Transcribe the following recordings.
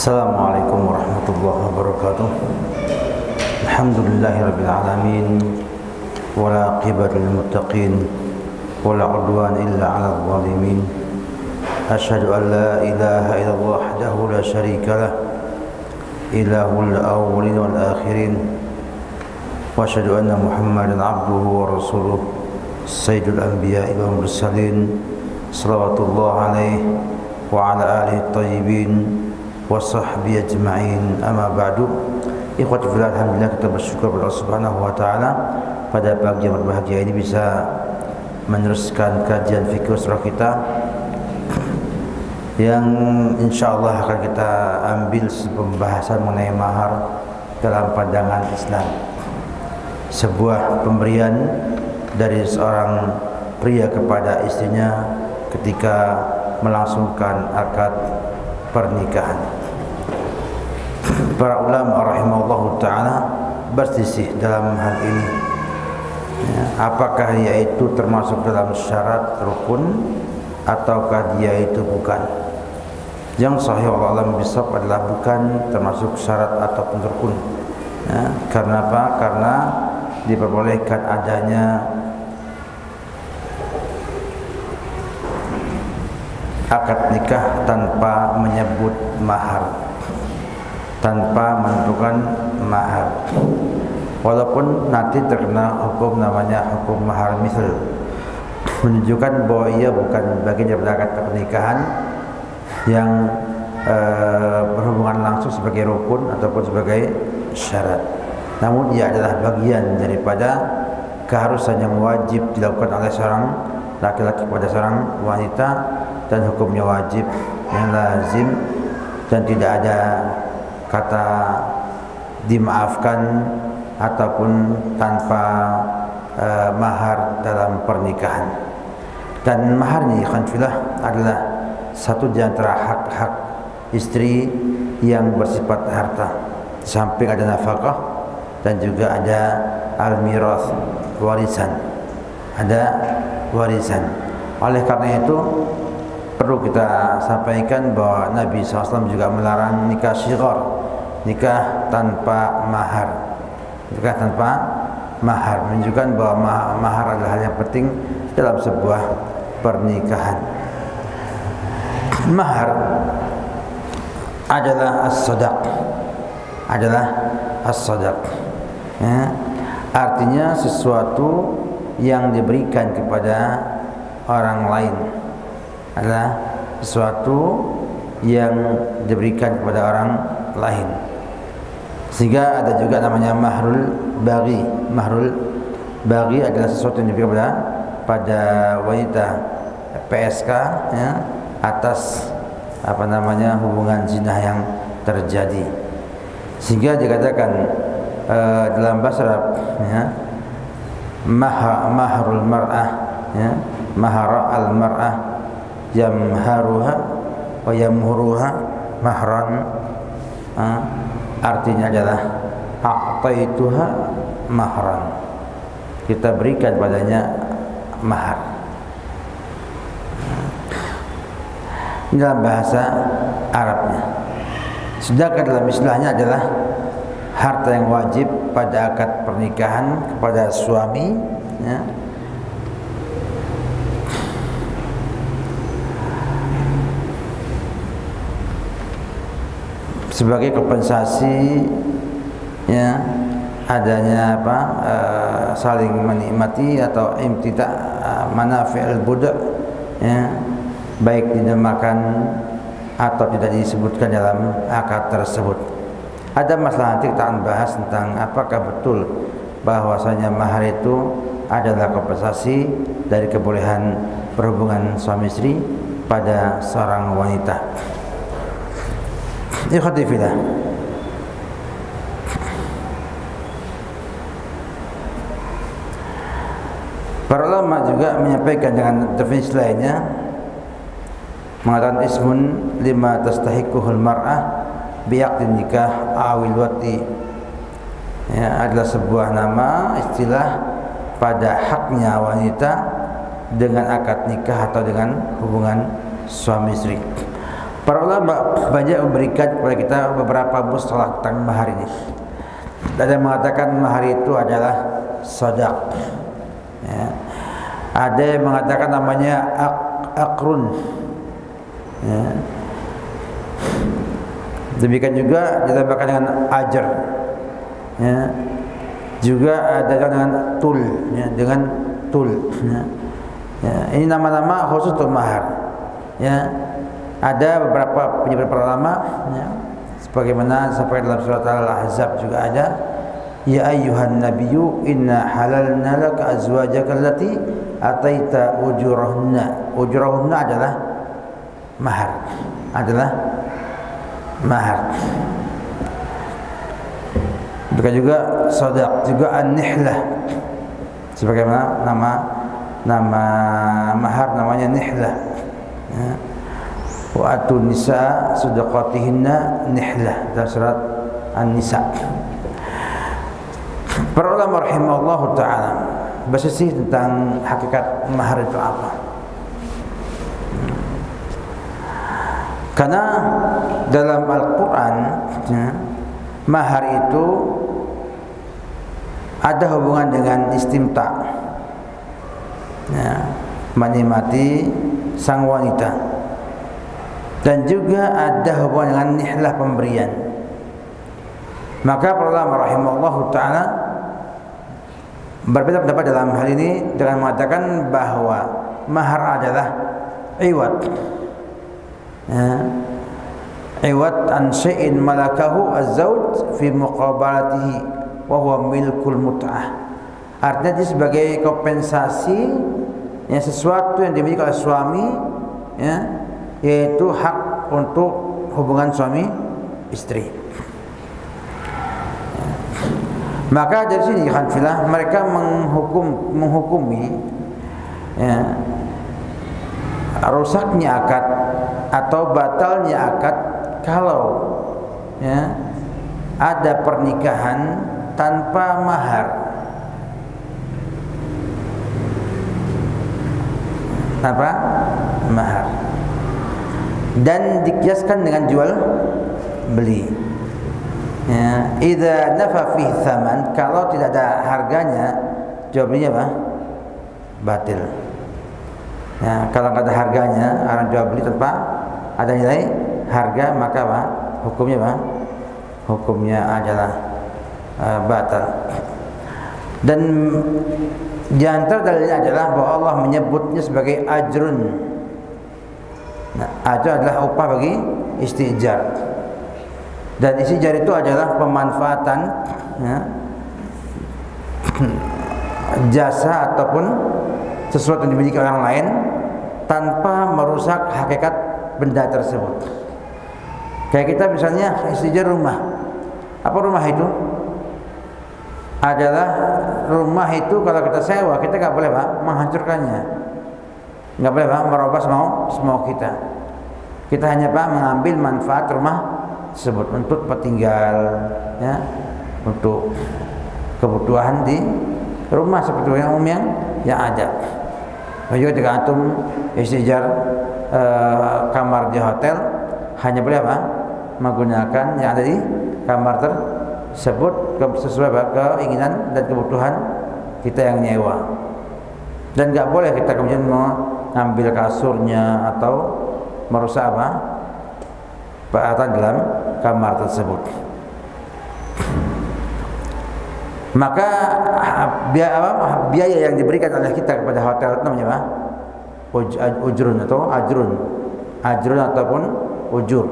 Assalamualaikum warahmatullahi wabarakatuh. Alhamdulillahirabbil alamin wala aqibatu lil muttaqin wala udwan illa 'alal zalimin. Asyhadu an la ilaha illallah wahdahu la syarika lah ilahul awwalin wal akhirin wa asyhadu anna Muhammadan 'abduhu wa rasuluh sayyidul anbiya'i wal mursalin salawatullah alaihi wa ala alihi thayyibin wa sahbihi ajma'in. Amma ba'du. Ikhwati fillah, alhamdulillah kita bersyukur kepada Allah Subhanahu wa taala pada pagi yang berbahagia ini bisa meneruskan kajian fikih surah kita yang insyaallah akan kita ambil pembahasan mengenai mahar dalam pandangan Islam. Sebuah pemberian dari seorang pria kepada istrinya ketika melangsungkan akad pernikahan. Para ulama rahimahullah ta'ala berselisih dalam hal ini, apakah dia itu termasuk dalam syarat rukun ataukah dia itu bukan. Yang sahih wallahu a'lam bishawab adalah bukan termasuk syarat ataupun rukun. Karena apa? Karena diperbolehkan adanya akad nikah tanpa menyebut mahar, tanpa menentukan mahar, walaupun nanti terkena hukum namanya hukum mahar misal, menunjukkan bahwa ia bukan bagian dari akad pernikahan yang berhubungan langsung sebagai rukun ataupun sebagai syarat, namun ia adalah bagian daripada keharusan yang wajib dilakukan oleh seorang laki-laki kepada seorang wanita, dan hukumnya wajib yang lazim dan tidak ada kata dimaafkan ataupun tanpa mahar dalam pernikahan. Dan mahar ini khanfilah adalah satu di antara hak-hak istri yang bersifat harta. Di samping ada nafkah dan juga ada al-mirath, warisan. Ada warisan. Oleh karena itu perlu kita sampaikan bahwa Nabi SAW juga melarang nikah syighar, nikah tanpa mahar. Nikah tanpa mahar menunjukkan bahwa mahar adalah hal yang penting dalam sebuah pernikahan. Mahar adalah as-sadaq, adalah as-sadaq. Artinya sesuatu yang diberikan kepada orang lain, adalah sesuatu yang diberikan kepada orang lain. Sehingga ada juga namanya mahrul baghi. Mahrul baghi adalah sesuatu yang diberikan pada wanita PSK atas hubungan zina yang terjadi. Sehingga dikatakan dalam bahasa Arab mahrul mar'ah, mahara al-mar'ah yamharuha wa yamhuruha mahran, artinya adalah a'taituha mahran, kita berikan padanya mahar. Dalam bahasa Arabnya. Sedangkan dalam istilahnya adalah harta yang wajib pada akad pernikahan kepada suami, sebagai kompensasi adanya saling menikmati atau imtita manafi'ul budak, baik dinamakan atau tidak disebutkan dalam akad tersebut. Ada masalah nanti kita akan bahas tentang apakah betul bahwasanya mahar itu adalah kompensasi dari kebolehan perhubungan suami istri pada seorang wanita. Ikhwati fillah, para ulama juga menyampaikan dengan definisi lainnya, mengatakan ismun lima tastahiquhul mar'ah biaqdin nikah awil wati, adalah sebuah nama istilah pada haknya wanita dengan akad nikah atau dengan hubungan suami istri. Para ulama banyak memberikan kepada kita beberapa mustalah tentang mahar ini. Ada yang mengatakan mahar itu adalah sadaq. Ya. Ada yang mengatakan namanya akrun. Ya. Demikian juga ditambahkan dengan ajar. Ya. Juga ada dengan tul, ya, dengan tul. Ya. Ya. Ini nama-nama khusus untuk mahar. Ya. Ada beberapa penyebutan para ulama, ya, sebagaimana sampai dalam surat Al-Ahzab juga ada, ya ayyuhan nabiyyu inna halalna laka azwajaka allati ataita ujurahunna. Ujurahunna adalah mahar, Bukan juga sadaq, juga an-nihlah. Sebagaimana nama mahar namanya nihlah. Ya. Wa atun nisa sadaqatihinna nihlah dalam surat An-Nisa. Para ulama rahimahullahu taala bersisih tentang hakikat mahar itu apa. Karena dalam Al-Quran, ya, mahar itu ada hubungan dengan istimta, ya, menikmati sang wanita, dan juga ada hubungan dengan nihlah pemberian. Maka para ulama rahimahullahu taala berbeda pendapat dalam hal ini dengan mengatakan bahwa mahar adalah iwad, ya, iwad an syai'in malakahu az-zawj fi muqabalatihi wa huwa milkul mut'ah. Artinya dia sebagai kompensasi, ya, sesuatu yang dimiliki oleh suami, ya, yaitu hak untuk hubungan suami istri. Maka dari sini Hanafilah mereka menghukumi, ya, rusaknya akad atau batalnya akad kalau, ya, ada pernikahan tanpa mahar. Tanpa mahar. Dan dikiaskan dengan jual beli. Ya, idza nafa fi tsaman, kalau tidak ada harganya, jual belinya apa? Batil. Ya, kalau tidak ada harganya, orang jual beli tanpa ada nilai harga, maka apa? Hukumnya apa? Hukumnya adalah batal. Dan di antara dalilnya adalah bahwa Allah menyebutnya sebagai ajrun. Nah, ajr adalah upah bagi istijar. Dan istijar itu adalah pemanfaatan, ya, jasa ataupun sesuatu yang dimiliki orang lain tanpa merusak hakikat benda tersebut. Kayak kita misalnya istijar rumah. Apa rumah itu? Adalah rumah itu kalau kita sewa, kita nggak boleh, Pak, menghancurkannya, nggak boleh, Pak, merubah semau kita. Kita hanya, Pak, mengambil manfaat rumah tersebut untuk tinggal, ya, untuk kebutuhan di rumah seperti yang umum yang ada. Juga jika antum istijar kamar di hotel, hanya boleh, Pak, menggunakan yang ada di kamar tersebut sesuai keinginan dan kebutuhan kita yang nyewa. Dan nggak boleh kita kemudian mengambil kasurnya atau merusak apa? Peralatan dalam kamar tersebut. Maka biaya yang diberikan oleh kita kepada hotel itu namanya apa? Ujrun atau ajrun ataupun ujur.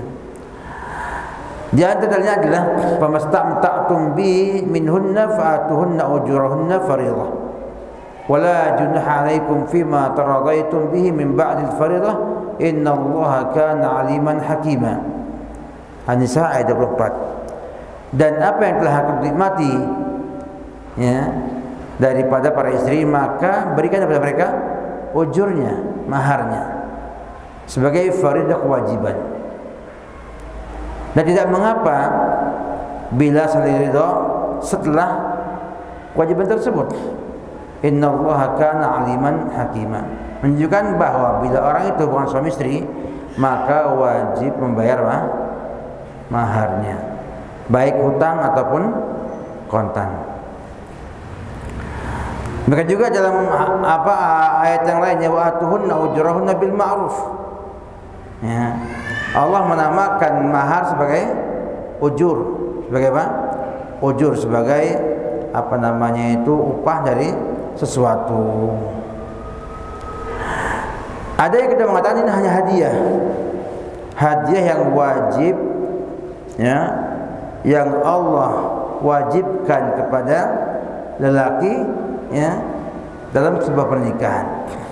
Di antaranya adalah famastamta'tum bi minhunna fa'atuhunna ujurahunna fariidhah. Wala junaha 'alaikum fima taradaitum bihi min ba'dil fariidhah innallaha kana 'aliman hakima. An-Nisa ayat 24. Dan apa yang telah aku nikmati, ya, daripada para istri, maka berikan kepada mereka ujurnya, maharnya, sebagai faridah kewajiban. Dan tidak mengapa bila saling ridha setelah kewajiban tersebut. Innallaha kana 'aliman hakima. Menunjukkan bahwa bila orang itu bukan suami istri, maka wajib membayar maharnya, baik hutang ataupun kontan. Maka juga dalam ayat yang lainnya, wa atuhunna ujurahunna bil ma'ruf. Ya. Allah menamakan mahar sebagai ujur, sebagai apa? Ujur sebagai upah dari sesuatu. Ada yang kita mengatakan ini hanya hadiah. Hadiah yang wajib, ya, yang Allah wajibkan kepada lelaki, ya, dalam sebuah pernikahan.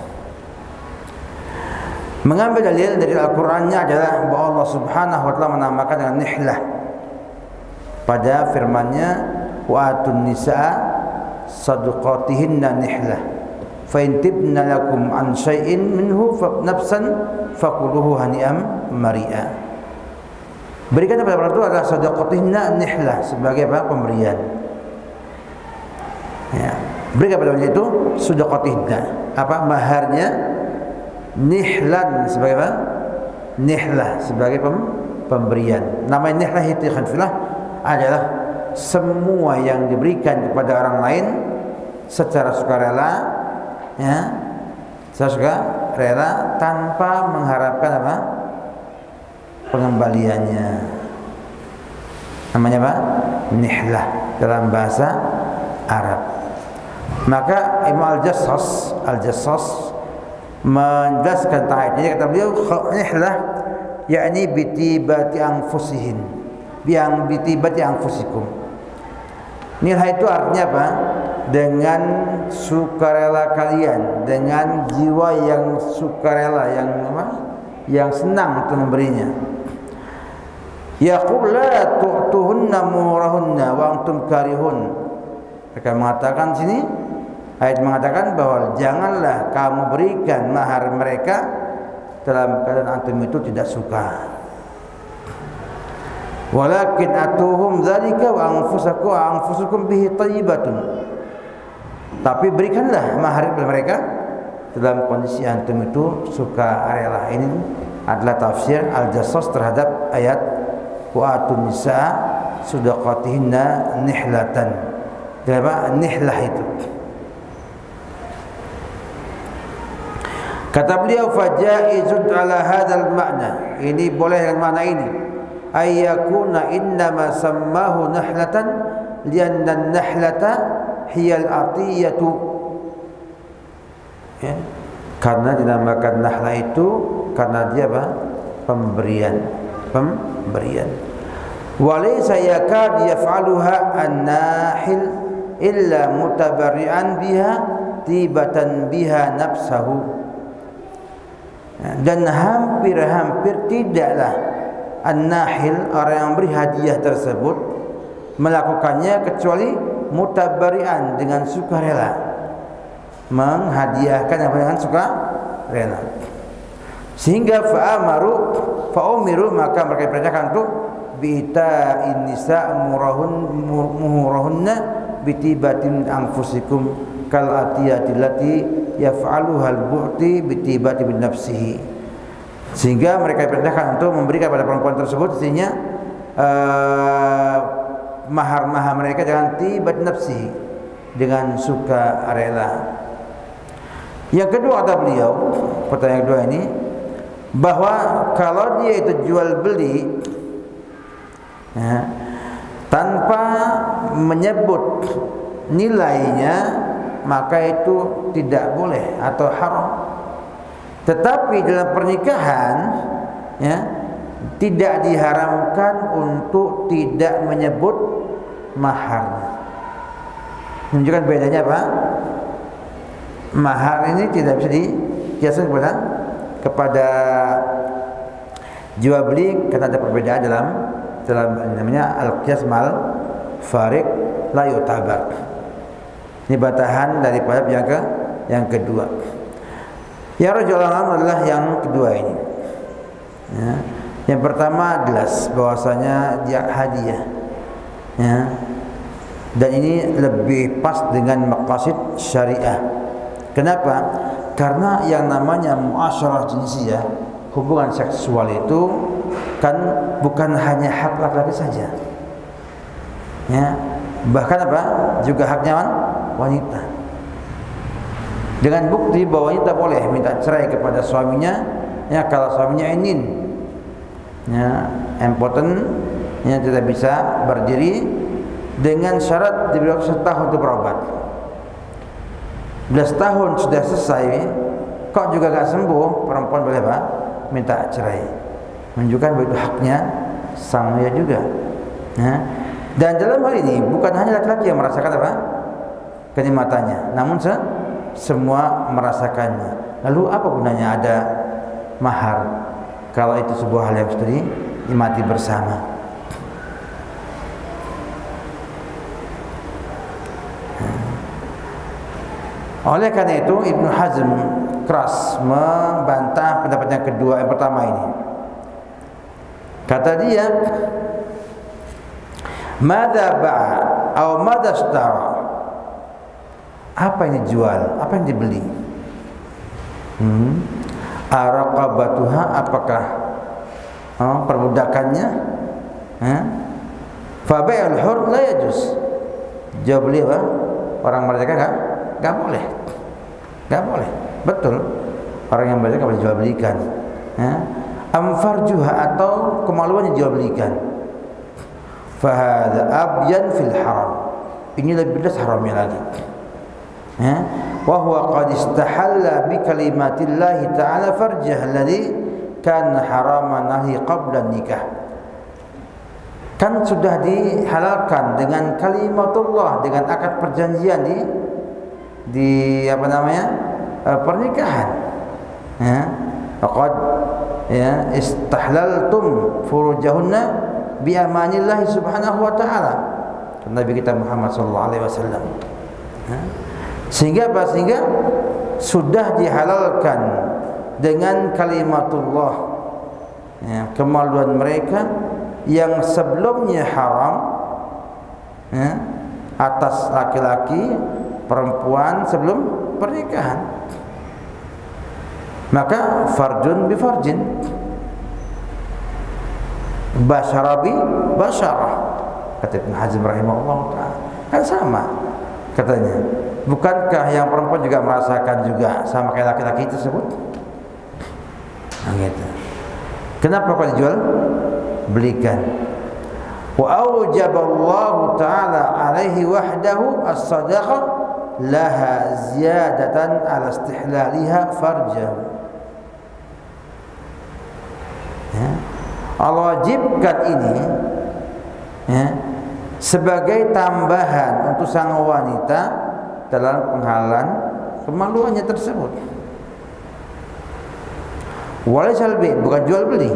Mengambil dalil dari Al-Qur'annya adalah bahwa Allah Subhanahu wa taala menamakan dengan nihlah pada firman-Nya, wa atun nisaa sadaqatihinna nihlah fa in tibna lakum an syai'in minhu nafsan fakuluhu hani'am mari'a. Berikan kepada perempuan adalah sadaqatihinna nihlah, sebagai apa? Pemberian. Ya. Berikan kepada wanita itu sadaqatihinna, maharnya, nihlan sebagai apa? Nihlah sebagai pemberian. Nama nihlah itu adalah semua yang diberikan kepada orang lain secara sukarela, ya, secara sukarela tanpa mengharapkan pengembaliannya. Namanya apa? Nihlah dalam bahasa Arab. Maka Imam Al-Jassas menjelaskan tentang ini, kata beliau, nihlah yakni bitibati anfusihin, bitibati anfusikum. Nihlah itu artinya apa? Dengan sukarela kalian, dengan jiwa yang sukarela, yang senang untuk memberinya. Yaqul la tu'tuhunna murahunna wa antum karihun. Mereka mengatakan sini, ayat mengatakan bahwa janganlah kamu berikan mahar mereka dalam keadaan antum itu tidak suka. Walakin atuhum dzalika wa anfusukum bihi thayyibatun. Tapi berikanlah mahar kepada mereka dalam kondisi antum itu suka rela. Ini adalah tafsir Al-Jassas terhadap ayat wa atun nisaa sadaqatihinna nihlatan. Apa nihlah itu? Kata beliau, fajaizun ala hadzal makna. Ini boleh dengan makna ini. Ayyakuna innama sammahu nahlatan lianna an-nahlata hiya al-atiyatu. Ya. Karena dinamakan nahlah itu karena dia apa? Pemberian. Walaysa yakad yaf'aluha an-nahil illa mutabarri'an biha tibatan biha nafsahu. Dan hampir tidaklah an-nahil, orang yang beri hadiah tersebut, melakukannya kecuali mutabarian, dengan sukarela, menghadiahkan dengan sukarela. Sehingga fa'umiru maka mereka diperintahkan untuk bita'in nisa muhurahunna bitibatin anfusikum kal atiyati lati yaf'aluha al-bu'ti bitibati bin nafsihi. Sehingga mereka diperintahkan untuk memberikan pada perempuan tersebut sehingga mahar-mahar mereka dengan tibat nafsihi, dengan suka rela. Yang kedua kata beliau, pertanyaan kedua ini, bahwa kalau dia itu jual beli, ya, tanpa menyebut nilainya, maka itu tidak boleh atau haram. Tetapi dalam pernikahan, ya, tidak diharamkan untuk tidak menyebut maharnya. Menunjukkan bedanya apa? Mahar ini tidak bisa dikiaskan kepada jual beli, karena ada perbedaan dalam namanya al-qiyas mal farik la yutabar. Ini batahan daripada yang kedua. Yang rajulullah adalah yang kedua ini. Ya. Yang pertama jelas bahwasanya dia hadiah. Ya. Dan ini lebih pas dengan maqasid syariah. Kenapa? Karena yang namanya muasyarah jinsiyah hubungan seksual itu kan bukan hanya hak laki-laki saja, ya, bahkan apa juga haknya wanita. Dengan bukti bahwa wanita boleh minta cerai kepada suaminya, ya, kalau suaminya ingin, ya, impoten, ya, tidak bisa berdiri, dengan syarat diberi waktu 1 tahun untuk berobat. 11 tahun sudah selesai, kok juga gak sembuh, perempuan boleh apa? Minta cerai. Menunjukkan bahwa itu haknya sang pria juga. Ya. Dan dalam hal ini bukan hanya laki-laki yang merasakan apa? Kenikmatannya, namun semua merasakannya. Lalu apa gunanya ada mahar kalau itu sebuah hal yang sudah dinikmati bersama? Oleh karena itu Ibnu Hazm keras membantah pendapat yang kedua, yang pertama ini. Kata dia, "Madza ba'a atau madza ishtara?" Apa yang dijual, apa yang dibeli? Araqabatuha, apakah perbudakannya? Fa bai'ul hur la yajuz. Jawab beliau apa? Orang merdeka enggak boleh. Enggak boleh. Betul. Orang yang merdeka boleh jual belikan. Amfarjuha, atau kemaluannya jual belikan. Fa hadza abyan fil haram. Ini lebih jelas haramnya lagi. Wa huwa qad istahalla bi kalimatillahi ta'ala farjah alladhi kana haraman nahi qabla nikah. Kan sudah dihalalkan dengan kalimatullah, dengan akad perjanjian di apa namanya? Pernikahan. Faqad istahlaltum furujahunna bi amanillahi subhanahu wa ta'ala. Nabi kita Muhammad sallallahu alaihi wasallam. Sehingga apa? Sehingga sudah dihalalkan dengan kalimatullah, ya, kemaluan mereka yang sebelumnya haram, ya, atas laki-laki, perempuan sebelum pernikahan. Maka farjun bi farjin, basyara bi basyarah, kata Ibnu Hazm rahimahullah ta'ala. Kan sama katanya. Bukankah yang perempuan juga merasakan juga sama kayak laki-laki tersebut? Nah, gitu. Kenapa kau dijual belikan? Wa aujaballahu ta'ala alaihi wahdahu as-sadaqah laha ziyadatan ala istihlaliha farjahu. Ya. Allah wajibkan ini, ya, sebagai tambahan untuk sang wanita dalam penghalalan kemaluannya tersebut. Walaysal bi', bukan jual beli.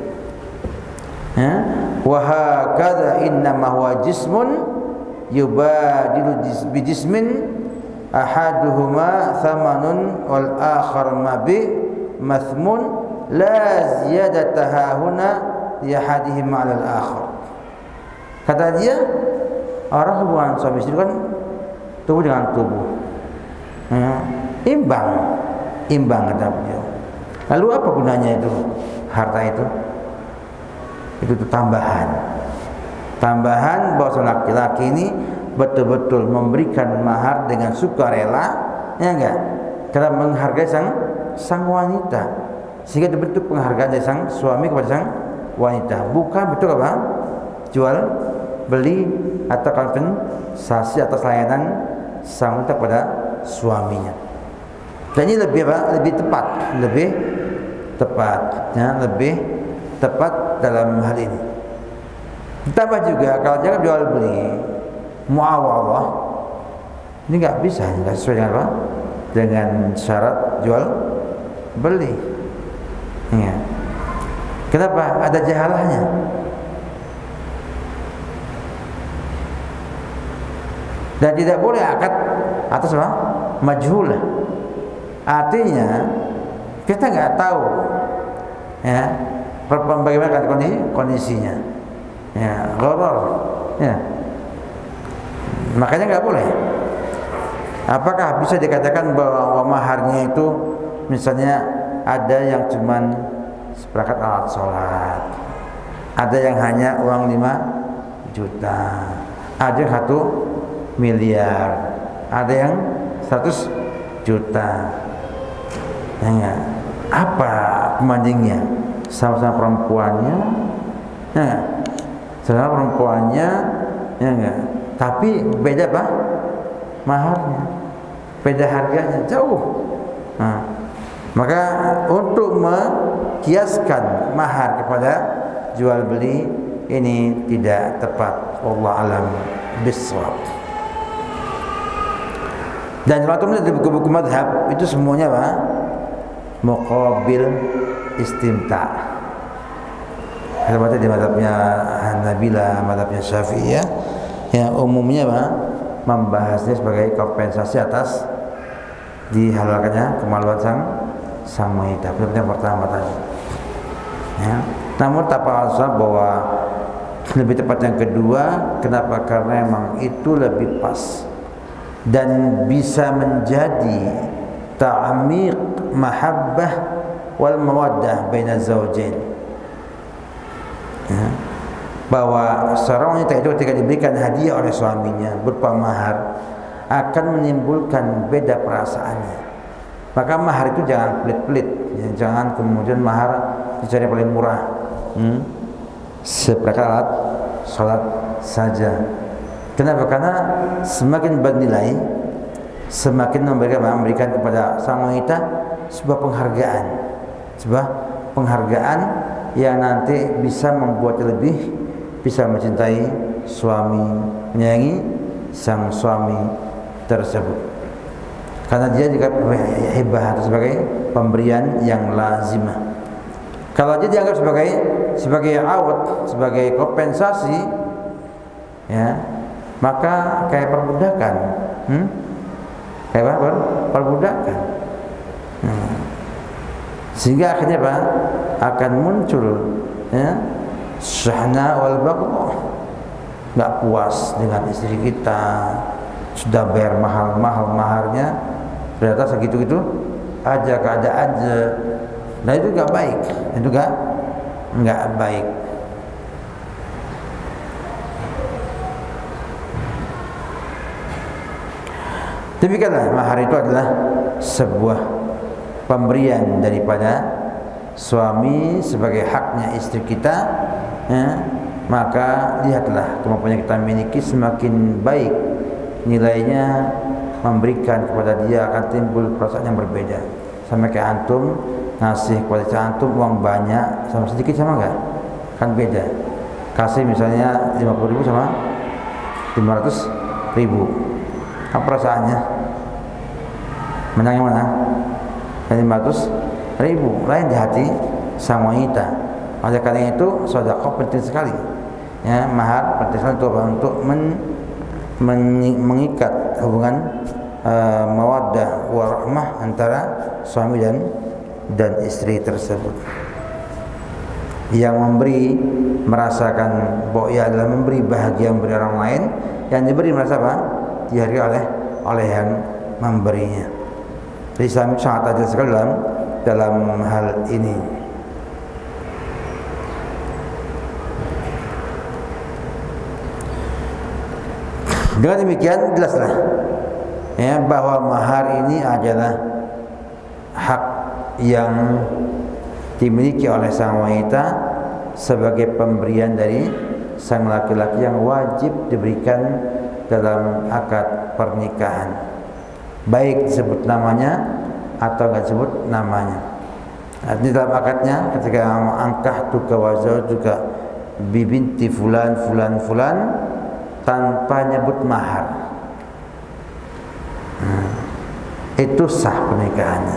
Wa hakadha innama huwa jismun yubadilu bi jismin ahaduhuma thamanun wal akhar mabi mathmun la ziyadataha huna li ahadihima 'ala al akhar. Kata dia, orang hubungan suami istri kan tubuh dengan tubuh, imbang kata beliau. Lalu apa gunanya itu harta itu? Itu tambahan bahwa seorang laki-laki ini betul-betul memberikan mahar dengan sukarela, ya enggak? Karena menghargai sang wanita, sehingga itu bentuk penghargaan dari sang suami kepada sang wanita, bukan betul apa? Jual beli atau kompensasi atas layanan sang wanita kepada suaminya. Dan ini lebih apa? Lebih tepat, ya, lebih tepat dalam hal ini. Ditambah juga kalau jangan jual beli, muawadah, ini nggak bisa, nggak sesuai dengan apa? Dengan syarat jual beli. Ya. Kenapa? Ada jahalahnya. Dan tidak boleh akad atas apa? Majhulah. Artinya kita nggak tahu, ya, bagaimana kondisinya, ya, gharar, ya. Makanya nggak boleh. Apakah bisa dikatakan bahwa maharnya itu misalnya ada yang cuman seperangkat alat sholat. Ada yang hanya uang 5 juta, ada yang 1 miliar, ada yang 100 juta. Ya, apa pembandingnya? Sama-sama perempuannya, ya, sama perempuannya, ya enggak. Tapi beda apa? Maharnya, beda harganya jauh. Nah, maka untuk kiaskan mahar kepada jual beli ini tidak tepat. Wallahu alam bissawab. Dan waktu di buku-buku mazhab itu semuanya apa? Muqabil istimta. Kalau di mazhabnya Hanabilah, mazhabnya Syafi'iyah, ya umumnya apa? Membahasnya sebagai kompensasi atas dihalalkannya kemaluan sang wanita. Itu yang pertama tadi. Ya. Namun tak palsu bahwa lebih tepat yang kedua. Kenapa? Karena memang itu lebih pas dan bisa menjadi ta'miq mahabbah wal mawaddah baina zawjain. Ya. Bahwa seorang wanita itu ketika diberikan hadiah oleh suaminya berupa mahar akan menimbulkan beda perasaannya. Maka mahar itu jangan pelit-pelit, ya, jangan kemudian mahar dicari paling murah. Seperangkat alat sholat saja. Kenapa? Karena semakin bernilai, semakin memberikan kepada sang wanita sebuah penghargaan yang nanti bisa membuatnya lebih bisa mencintai suami, menyayangi sang suami tersebut. Karena dia juga hibah atau sebagai pemberian yang lazimah. Kalau dia dianggap sebagai awad, sebagai kompensasi, ya, maka kayak perbudakan, kayak apa? Perbudakan. Sehingga akhirnya apa? Akan muncul, ya, syahna wal baghdha. Nggak puas dengan istri kita, sudah bayar mahal-mahal maharnya, ternyata segitu-gitu aja keadaannya. Nah itu nggak baik, itu nggak baik. Demikianlah mahar itu adalah sebuah pemberian daripada suami sebagai haknya istri kita, ya. Maka lihatlah kemampuan yang kita miliki semakin baik nilainya, memberikan kepada dia akan timbul perasaan yang berbeda. Sama kayak antum ngasih kepada antum uang banyak sama sedikit sama enggak? Kan beda. Kasih misalnya 50.000 sama 500.000. Apa perasaannya? Menang yang mana? 500.000. Lain di hati sang wanita. Oleh karena itu sedekah penting sekali. Ya, mahar penting sekali untuk mengikat hubungan mawaddah warahmah antara suami dan istri tersebut. Yang memberi merasakan bahwa ia adalah memberi bahagia memberi orang lain, yang diberi merasa apa? Dihargai oleh yang memberinya. Jadi Islam sangat adil sekali dalam hal ini. Dengan demikian jelaslah, ya, bahwa mahar ini adalah hak yang dimiliki oleh sang wanita sebagai pemberian dari sang laki-laki yang wajib diberikan dalam akad pernikahan, baik disebut namanya atau enggak disebut namanya. Di dalam akadnya ketika angkah tuka wazau juga bibinti fulan tanpa nyebut mahar, itu sah pernikahannya.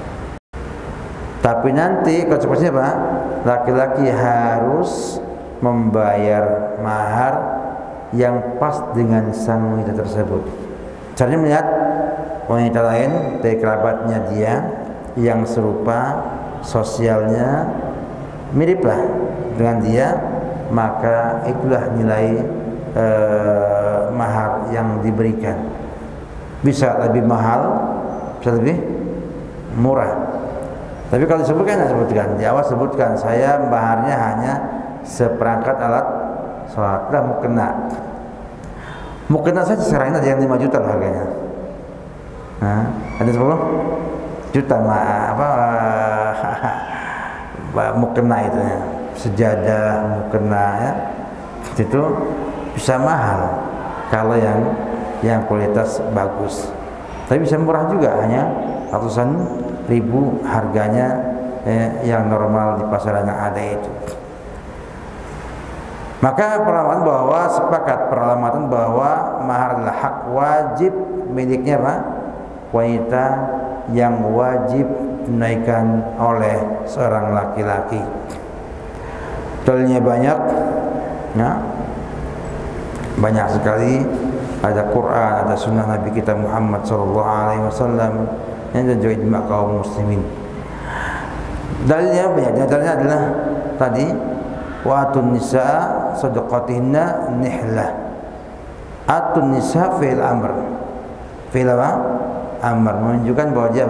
Tapi nanti konsekuensinya apa? Laki-laki harus membayar mahar yang pas dengan sang wanita tersebut. Caranya melihat wanita lain dari kerabatnya dia yang serupa sosialnya miriplah dengan dia, maka itulah nilai mahar yang diberikan. Bisa lebih mahal, bisa lebih murah, Tapi kalau disebutkan, tidak sebutkan. Di awal sebutkan saya maharnya hanya seperangkat alat sholat. Dah mukena saja sekarang ini ada yang 5 juta harganya. Nah, ada 10 juta mukena itu ya. Sejadah mukena ya. Itu bisa mahal kalau yang kualitas bagus. Tapi bisa murah juga, hanya ratusan ribu harganya yang normal di pasaran yang ada itu. Maka sepakat perlamatan bahwa mahar adalah hak wajib miliknya wanita yang wajib tunaikan oleh seorang laki-laki. Dalilnya banyak, ya, banyak sekali. Ada Quran, ada Sunnah Nabi kita Muhammad SAW, dan juga ijma kaum muslimin. Dalilnya banyak. Dalilnya adalah tadi wa atun nisa sadaqatihinna nihlah. Atun nisa fi'il amr. Fi'il apa? Amr, menunjukkan bahwa dia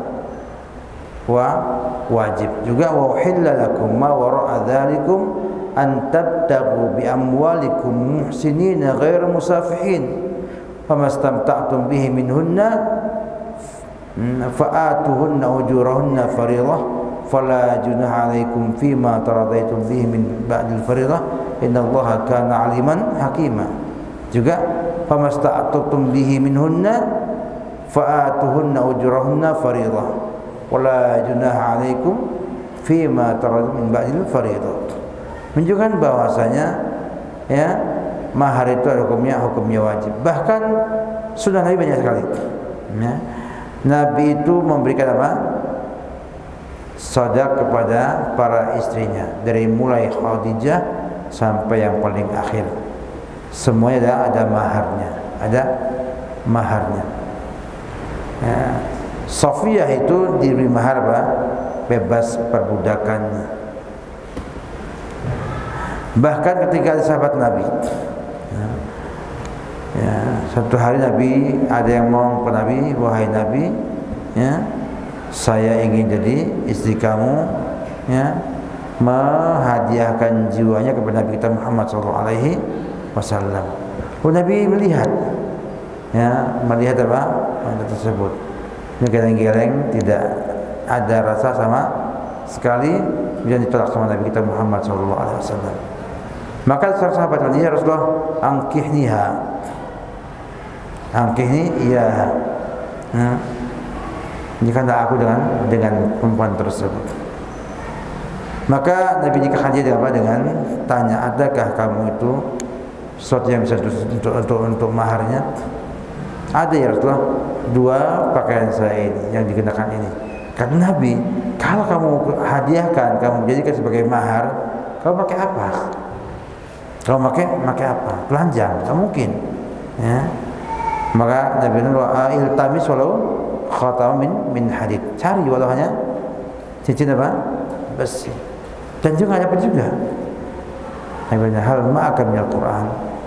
wajib. Juga wa uhilla lakum ma wara'a dzalikum an tabtaghu bi amwalikum muhsinina ghairu musafihin famastamta'tum bihi minhunna fa'atuhunna ujurahunna fariidah fala junaha 'alaikum fima taradaitum bihi min ba'dil fariidah innallaha kana 'aliman hakima. Juga famastamta'tum bihi minhunna fa'atuhunna ujurahunna fariidah wala junaha 'alaikum fima taradaitum min ba'dil fariidah. Menunjukkan bahwasanya ya mahar itu hukumnya wajib. Bahkan sunnah Nabi banyak sekali. Ya. Nabi itu memberikan sedekah kepada para istrinya dari mulai Khadijah sampai yang paling akhir. Semuanya ada maharnya. Ya. Safiyah itu diberi mahar bebas perbudakannya. Bahkan ketika ada sahabat Nabi, satu hari Nabi ada yang mau ke Nabi, wahai Nabi, ya, saya ingin jadi istri kamu, ya, menghadiahkan jiwanya kepada Nabi kita Muhammad SAW. Nabi melihat wanita tersebut, ini geleng-geleng, tidak ada rasa sama sekali, kemudian ditolak sama Nabi kita Muhammad SAW. Maka seorang sahabat bertanya, ya Rasulullah, angkihni iya, nikahlah aku dengan perempuan tersebut. Maka Nabi nikahkan dia dengan tanya, adakah kamu itu sesuatu yang bisa untuk maharnya? Ada ya Rasulullah, 2 pakaian saya ini yang dikenakan ini. Kata Nabi, kalau kamu hadiahkan, kamu jadikan sebagai mahar, kamu pakai apa? Kalau pakai apa? Telanjang, tak mungkin. Ya. Maka Nabi iltamis walau khatam min hadid. Cari walau hanya cincin besi. Dan juga dapat juga. Nabi hal ma'akan min al-Quran.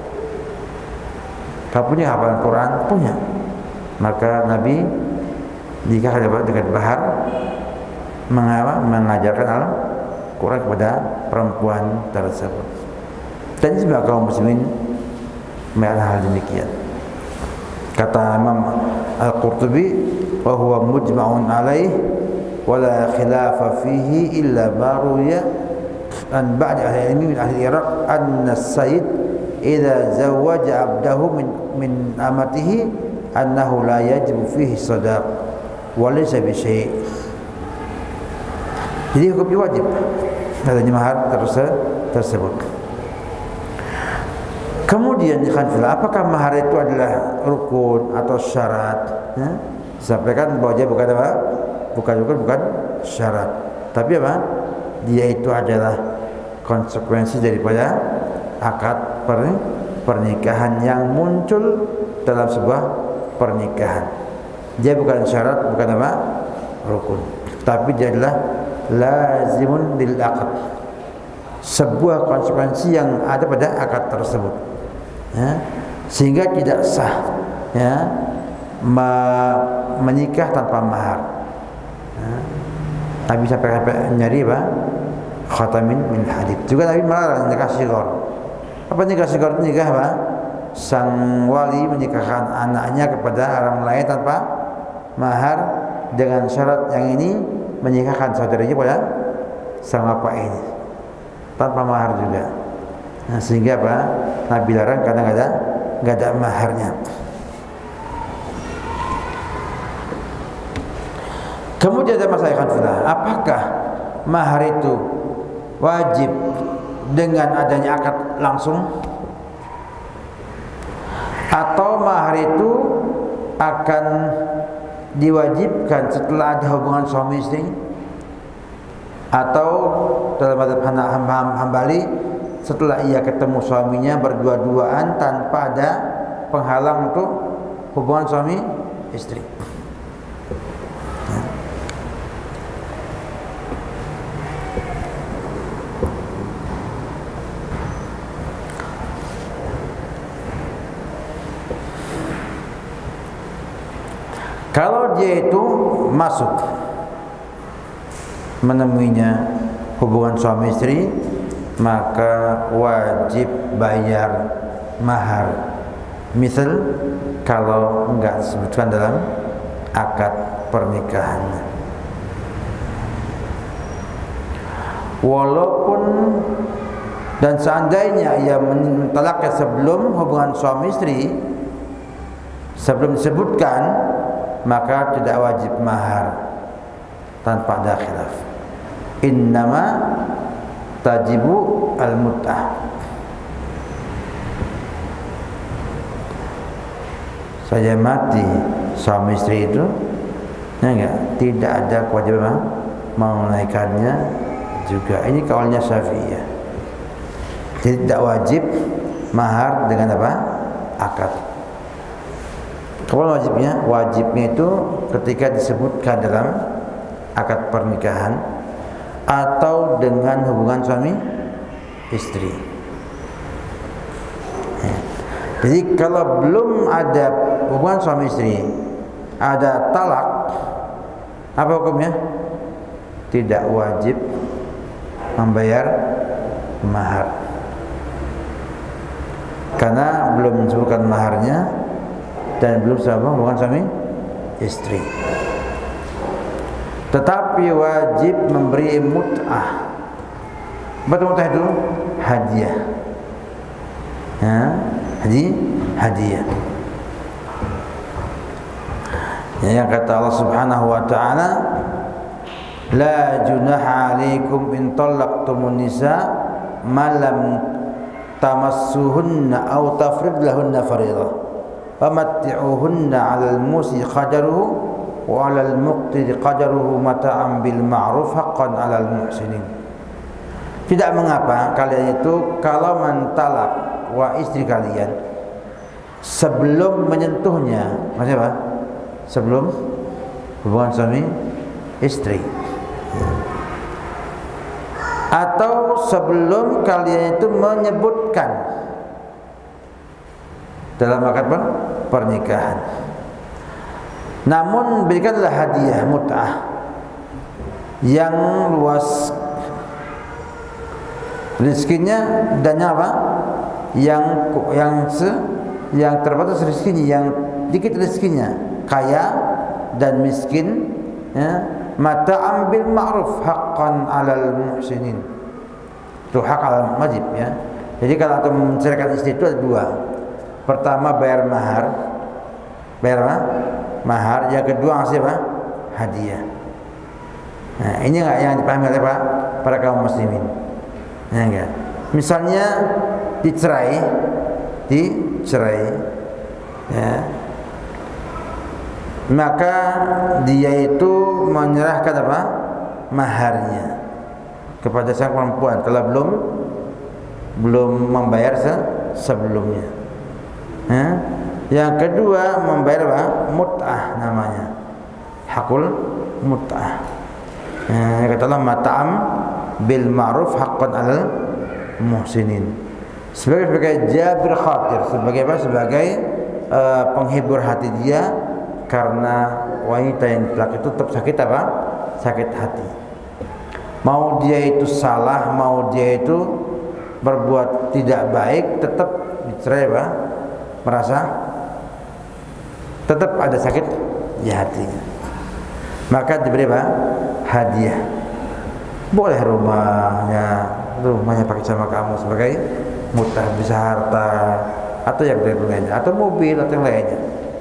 Kau punya hafalan Quran? Punya. Maka Nabi jika dengan bahar mengajarkan Al-Quran kepada perempuan tersebut. Dan juga kaum muslimin melihat hal demikian. Kata Imam Al-Qurtubi, wa huwa mujma'un alaih wa la khilafa fihi illa ma ruya an ba'd ahli ilmi min ahli Iraq anna as-sayyid idza zawwaja 'abdahu min amatihi annahu la yajibu fihi sadaq wa laysa bi syai'. Jadi hukumnya wajib adanya mahar tersebut. Kemudian apakah mahar itu adalah rukun atau syarat? Ya? Disampaikan bahwa dia bukan bukan syarat, tapi dia itu adalah konsekuensi daripada akad pernikahan yang muncul dalam sebuah pernikahan. Dia bukan syarat, bukan rukun, tapi dia adalah lazimun lil aqd, sebuah konsekuensi yang ada pada akad tersebut. Ya, sehingga tidak sah menikah tanpa mahar. Ya. Nabi sampai nyari apa? Khatamin min hadid. Juga Nabi melarang nikah sighar. Apa nikah sighar? Nikah apa? Sang wali menikahkan anaknya kepada orang lain tanpa mahar, dengan syarat yang ini menikahkan saudaranya pada sang bapak ini tanpa mahar juga. Nah, sehingga apa? Nabi larang karena nggak ada maharnya. Kemudian ada masalah ikhwan, apakah mahar itu wajib dengan adanya akad langsung, atau mahar itu akan diwajibkan setelah ada hubungan suami istri, atau dalam mazhab Hambali setelah ia ketemu suaminya berdua-duaan tanpa ada penghalang untuk hubungan suami istri. Kalau dia itu masuk menemuinya hubungan suami istri, maka wajib bayar mahar. Misal kalau enggak disebutkan dalam akad pernikahannya, walaupun dan seandainya ia mentalaknya sebelum hubungan suami istri, sebelum disebutkan, maka tidak wajib mahar tanpa ada khilaf. Innama tajibu al-mut'ah. Saya mati suami istri itu, ya enggak, tidak ada kewajiban menunaikannya juga. Ini kaulnya Syafi'iyah. Tidak wajib mahar dengan apa? Akad. Kalau wajibnya itu ketika disebutkan dalam akad pernikahan atau dengan hubungan suami istri. Jadi kalau belum ada hubungan suami istri, ada talak, apa hukumnya? Tidak wajib membayar mahar, karena belum disebutkan maharnya dan belum sama hubungan suami istri. Tetapi wajib memberi mut'ah. Betul mut'ah itu hadiah. Ya, hadiah. Ya, yang kata Allah Subhanahu wa taala, la junaha 'alaikum in talaqtumun nisa ma lam tamassuhunna aw tafrid lahunna fariidah. Famatti'uhunna 'alal musi qadaruhu wa 'alal muqtiri qadaruhu mata'an bil ma'ruf haqqan 'alal muhsinin. Tidak mengapa kalian itu kalau mentalak wa istri kalian sebelum menyentuhnya, maksudnya apa? Sebelum hubungan suami istri, atau sebelum kalian itu menyebutkan dalam akad pernikahan, namun berikanlah hadiah mut'ah yang luas rezekinya dan apa? Yang terbatas rezekinya, yang dikit rezekinya, kaya dan miskin, ya, mata'am bil ma'ruf haqqan 'alal muhsinin. Itu hak al wajib, ya. Jadi kalau atau menceraikan istri itu ada dua. Pertama bayar mahar, mahar. Yang kedua ngasih apa? Hadiah. Nah, ini enggak yang dipahami oleh para kaum muslimin. Ya enggak. Misalnya dicerai, ya, maka dia itu menyerahkan apa? Maharnya kepada sang perempuan kalau belum membayar sebelumnya. Ya. Yang kedua membayar apa? Mut'ah namanya, hakul mut'ah. Ya, kata Allah mata'am bil ma'ruf haqqan 'alal muhsinin. Sebagai jabir khatir, sebagai penghibur hati dia, karena wanita yang telah itu tetap sakit apa? Sakit hati. Mau dia itu salah, mau dia itu berbuat tidak baik, tetap dicerai, Pak. Merasa tetap ada sakit di hatinya. Maka diberi apa? Hadiah. Boleh rumahnya pakai sama kamu sebagai mutah, bisa harta atau yang lainnya, atau mobil atau yang lainnya.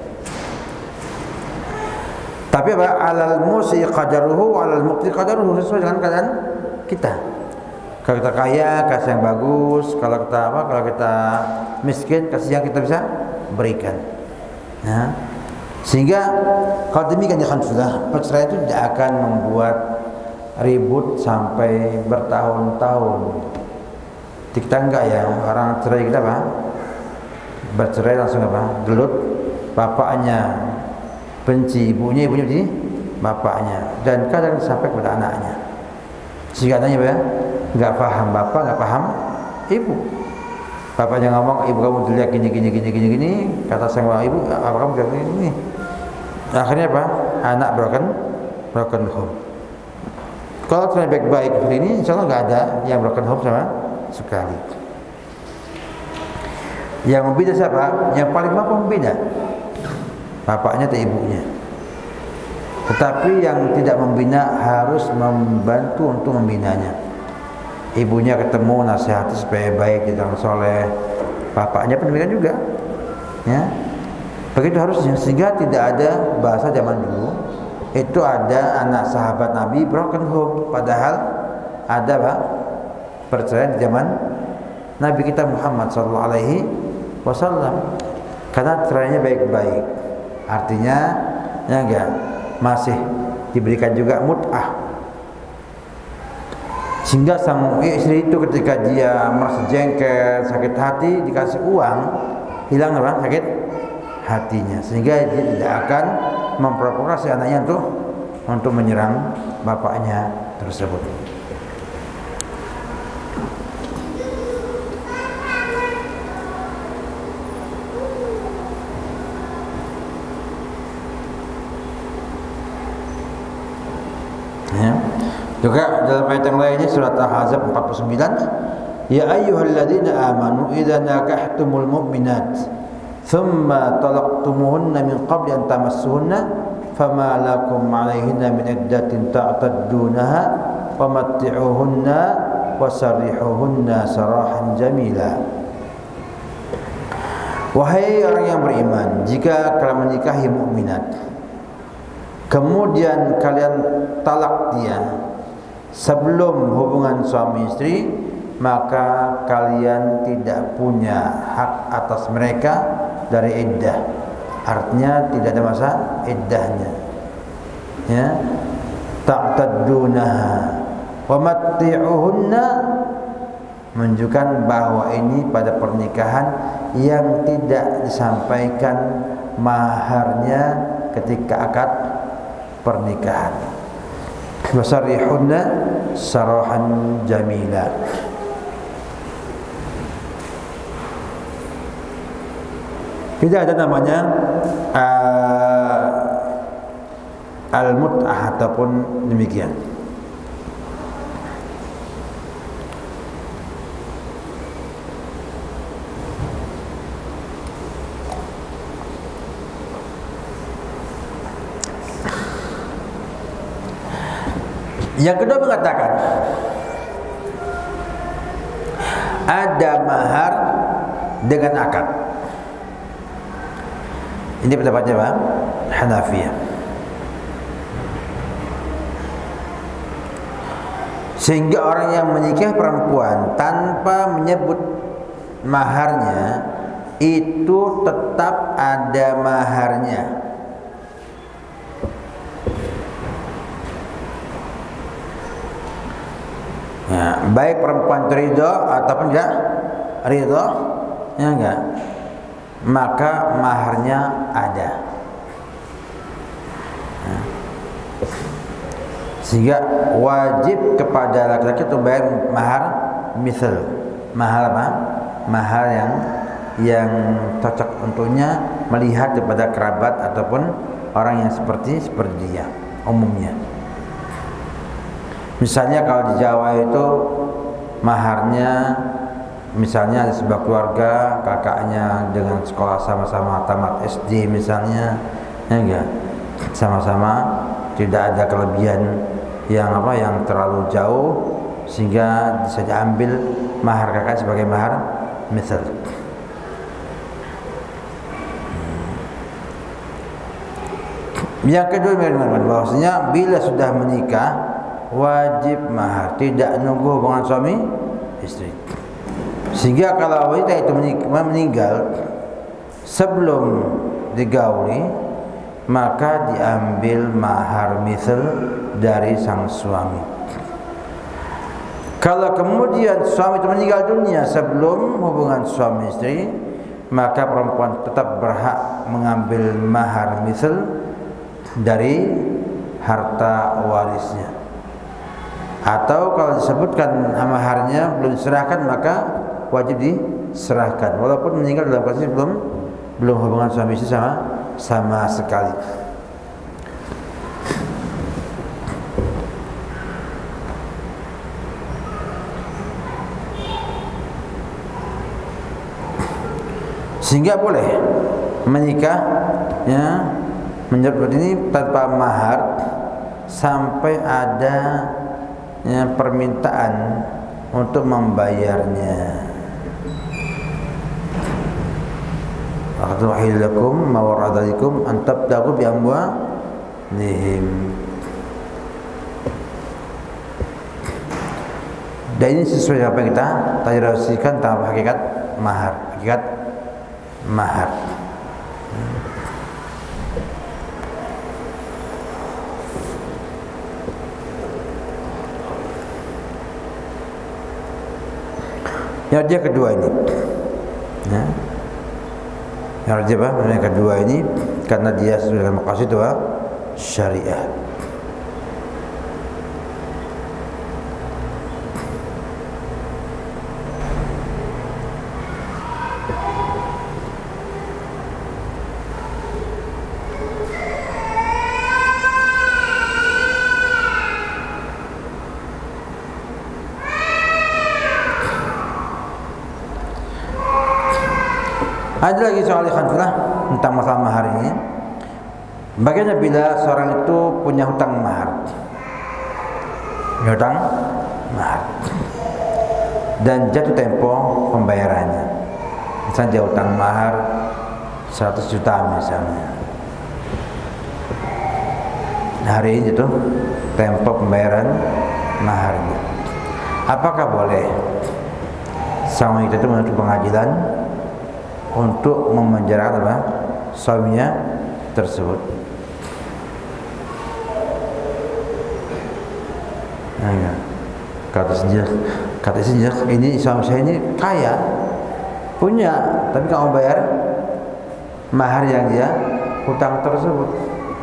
Tapi apa? Alal musi qadaruhu, alal muqti qadaruhu, sesuai dengan keadaan kita. Kalau kita kaya, kasih yang bagus. Kalau kita apa? Kalau kita miskin, kasih yang kita bisa berikan. Nah, sehingga kalau demikian ya sudah, perceraian itu tidak akan membuat ribut sampai bertahun-tahun. Kita enggak ya, orang cerai kita apa? Bercerai langsung apa? Gelut bapaknya, benci ibunya, ibunya benci bapaknya, dan kadang sampai kepada anaknya. Sehingga anaknya apa? Enggak paham bapak, enggak paham ibu. Bapaknya ngomong, ibu kamu dilihat gini, kata sang ibu, apa kamu gini. Akhirnya apa? Anak broken home. Kalau cerai baik-baik seperti ini, insya Allah nggak ada yang broken home sama sekali. Yang membina siapa? Yang paling mampu membina bapaknya atau ibunya. Tetapi yang tidak membina harus membantu untuk membinanya. Ibunya ketemu nasihati supaya baik, tidak soleh. Bapaknya pendidikan juga, ya. Begitu harusnya, sehingga tidak ada bahasa zaman dulu itu ada anak sahabat Nabi broken home, padahal ada Pak perceraian di zaman Nabi kita Muhammad SAW, karena cerainya baik-baik. Artinya ya enggak, masih diberikan juga mut'ah, sehingga sang istri itu ketika dia merasa jengkel, sakit hati, dikasih uang, hilang apa? Sakit hatinya, sehingga dia tidak akan memprovokasi anaknya untuk menyerang bapaknya tersebut. Ya. Juga dalam ayat yang lainnya surat Al-Ahzab 49, ya ayyuhalladzina amanu idza nakahtumul mu'minat thumma talaqtumuhunna min qabli an tamassuhunna fama lakum 'alaihinna min iddatin ta'taddunaha wa matti'uhunna wa sarrihuhunna sarahan jamila. Wahai orang yang beriman, jika kalian menikahi mukminat kemudian kalian talak dia sebelum hubungan suami istri, maka kalian tidak punya hak atas mereka dari iddah. Artinya tidak ada masa iddahnya, ya. Ta'taddunaha wa matti'uhunna, menunjukkan bahwa ini pada pernikahan yang tidak disampaikan maharnya ketika akad pernikahan. Wasarihunna sarahan jamila. Tidak ada namanya al-mut'ah ataupun demikian. Yang kedua mengatakan ada mahar dengan akad. Ini pendapatnya Pak Hanafiyah. Sehingga orang yang menikah perempuan tanpa menyebut maharnya itu tetap ada maharnya. Ya, baik perempuan ridho ataupun tidak ridho, ya enggak, maka maharnya ada. Ya. Sehingga wajib kepada laki-laki itu bayar mahar misal. Mahar apa? Mahar yang cocok untuknya, melihat kepada kerabat ataupun orang yang seperti dia umumnya. Misalnya kalau di Jawa itu maharnya, misalnya ada sebuah keluarga, kakaknya dengan sekolah sama-sama tamat SD misalnya, ya enggak, sama-sama tidak ada kelebihan yang terlalu jauh, sehingga bisa diambil mahar kakak sebagai mahar misal. Yang kedua, bahwasanya bila sudah menikah wajib mahar, tidak nunggu hubungan suami istri. Sehingga kalau wanita itu meninggal sebelum digauli, maka diambil mahar misal dari sang suami. Kalau kemudian suami itu meninggal dunia sebelum hubungan suami istri, maka perempuan tetap berhak mengambil mahar misal dari harta warisnya. Atau kalau disebutkan maharnya belum diserahkan, maka wajib diserahkan walaupun meninggal dalam posisi belum hubungan suami istri sama sekali. Sehingga boleh menikah ya menurut ini tanpa mahar sampai ada ya, permintaan untuk membayarnya. Akhirulakum mawaradalikum antabdagu bi amwalihim. Dan ini sesuai dengan apa yang kita tadi rasakan tentang hakikat mahar. Yang dia kedua ini, ya. Yang kedua ini karena dia sesuai dengan maqasid syariah. Ada lagi soal ikhwanullah tentang masalah mahar ini. Bagaimana bila seorang itu punya hutang mahar? Dan jatuh tempo pembayarannya. Misalnya dia hutang mahar 100 juta misalnya. Hari ini itu tempo pembayaran maharnya. Apakah boleh sang wanita itu menuntut pengadilan untuk memenjarakan suaminya tersebut? Nah, kata istrinya, ini suami saya ini kaya, punya, tapi kalau mau bayar mahar yang dia hutang tersebut,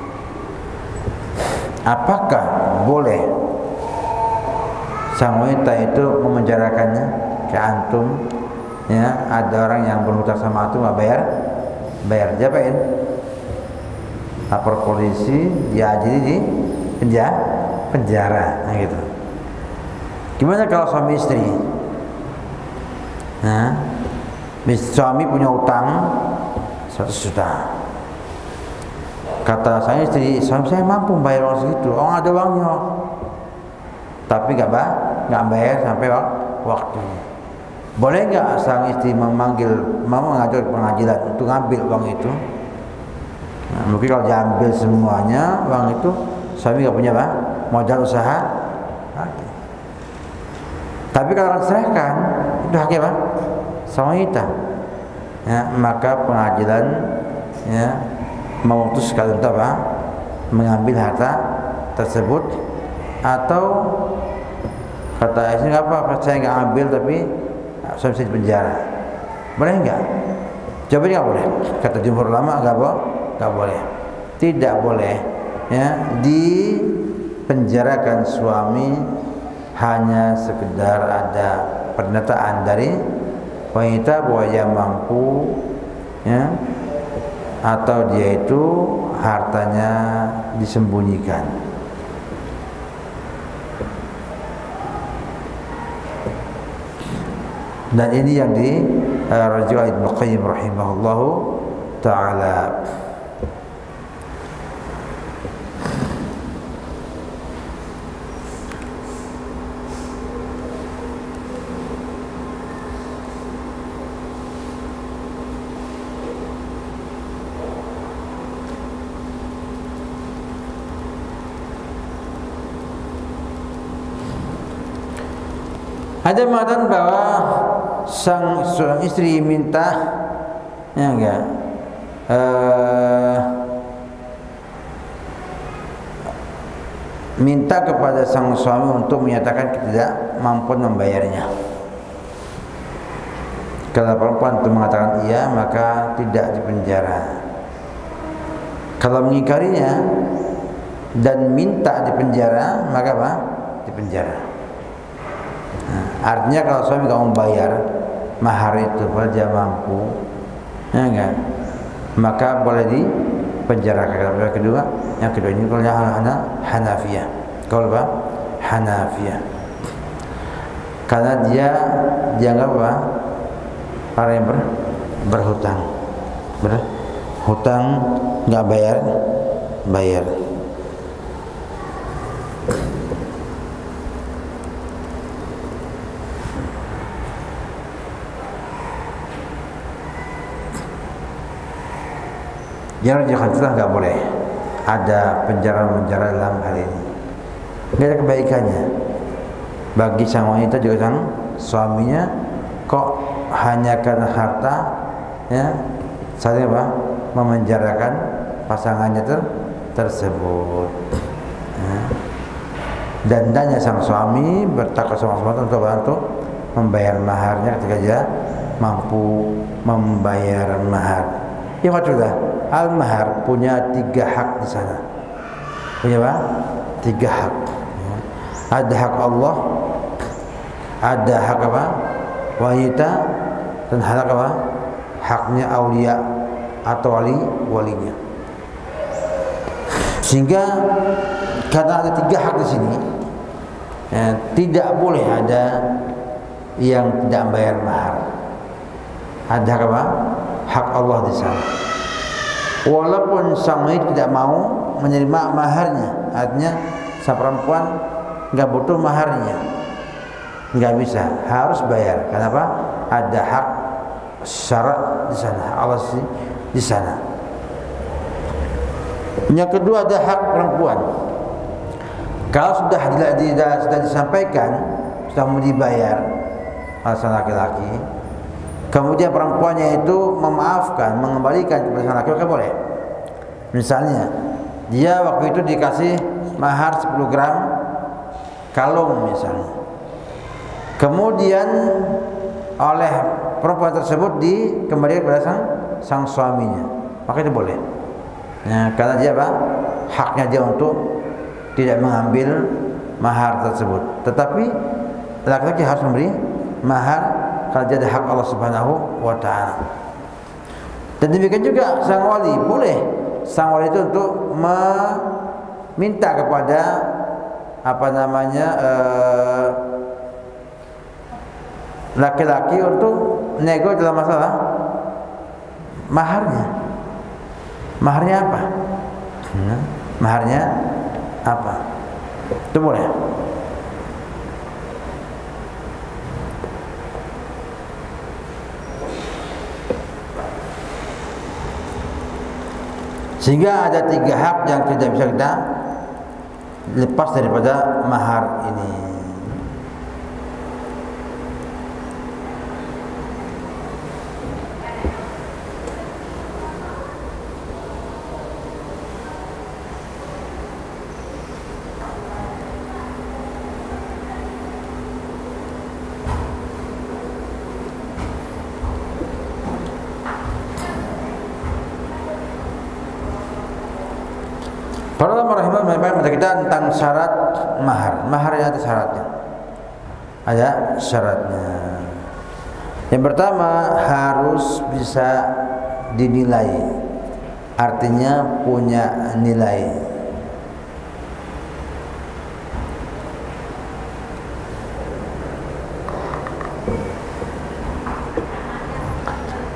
apakah boleh sang wanita itu memenjarakannya? Kayak antum, ya, ada orang yang berhutang sama antum nggak bayar, diapain? Lapor polisi, diadili di penjara, nah gitu. Gimana kalau suami istri? Nah, suami punya utang 100 juta. Kata saya istri, suami saya mampu bayar uang segitu, ada uangnya, tapi nggak bayar sampai waktunya. Boleh nggak sang istri mengajukan pengadilan untuk ngambil uang itu? Nah, mungkin kalau diambil semuanya uang itu, suami nggak punya modal usaha. Tapi kalau diserahkan, itu haknya sang wanita. Ya, maka pengadilan ya memutuskan untuk mengambil harta tersebut, atau kata istri nggak apa-apa, saya nggak ambil tapi suami saya di penjara. Boleh nggak? Jawabannya nggak boleh. Kata jumhur ulama nggak boleh. Tidak boleh ya dipenjarakan suami hanya sekedar ada pernyataan dari wanita bahwa dia mampu, ya, atau dia itu hartanya disembunyikan. Dan ini yang dirajikan Ibnu Qayyim rahimahullahu taala. Ada mengatakan bahwa seorang istri minta, ya enggak, minta kepada sang suami untuk menyatakan ketidakmampuan membayarnya. Kalau perempuan itu mengatakan iya, maka tidak dipenjara. Kalau mengingkarinya dan minta dipenjara, maka apa? Dipenjara. Nah, artinya kalau suami nggak mau bayar mahar itu, kalau dia mampu, ya enggak, maka boleh dipenjarakan. Yang kedua ini kalau Hanafiyah, kalau apa? Hanafiyah, karena dia dianggap apa? Orang yang berhutang, nggak bayar. Yang rajih nggak boleh ada penjara dalam hal ini. Nggak ada kebaikannya bagi sang wanita juga sang suaminya. Kok hanya karena harta, ya, saling apa? Memenjarakan pasangannya tersebut. Ya. Dan hendaknya sang suami bertakwa sama Allah untuk membayar maharnya ketika dia mampu membayar mahar. Ya maksudnya al-mahar punya 3 hak di sana. Punya apa? 3 hak. Ya. Ada hak Allah, ada hak apa? Wanita, dan hak apa? Haknya aulia atau walinya. Sehingga karena ada 3 hak di sini, ya, tidak boleh ada yang tidak bayar mahar. Ada hak apa? Hak Allah di sana. Walaupun sang wanita tidak mau menerima maharnya, artinya sang perempuan nggak butuh maharnya, nggak bisa, harus bayar. Kenapa? Ada hak syarat di sana, Allah di sana. Yang kedua ada hak perempuan. Kalau sudah disampaikan, sudah mau dibayar oleh sang laki-laki, kemudian perempuannya itu memaafkan, mengembalikan kepada sang laki-laki, boleh. Misalnya dia waktu itu dikasih mahar 10 gram kalung misalnya, kemudian oleh perempuan tersebut dikembalikan kepada sang suaminya, maka itu boleh. Ya, karena dia apa? Haknya dia untuk tidak mengambil mahar tersebut. Tetapi laki-laki harus memberi mahar kalau dia ada hak Allah Subhanahu wa taala. Dan demikian juga sang wali, boleh sang wali itu untuk meminta kepada laki-laki untuk nego dalam masalah maharnya. Maharnya apa? Maharnya apa? Itu boleh. Sehingga ada 3 hak yang tidak bisa kita lepas daripada mahar ini. Para ulama rahimahullah menyampaikan kita tentang syarat mahar. Mahar yang ada syaratnya. Ada syaratnya. Yang pertama harus bisa dinilai. Artinya punya nilai.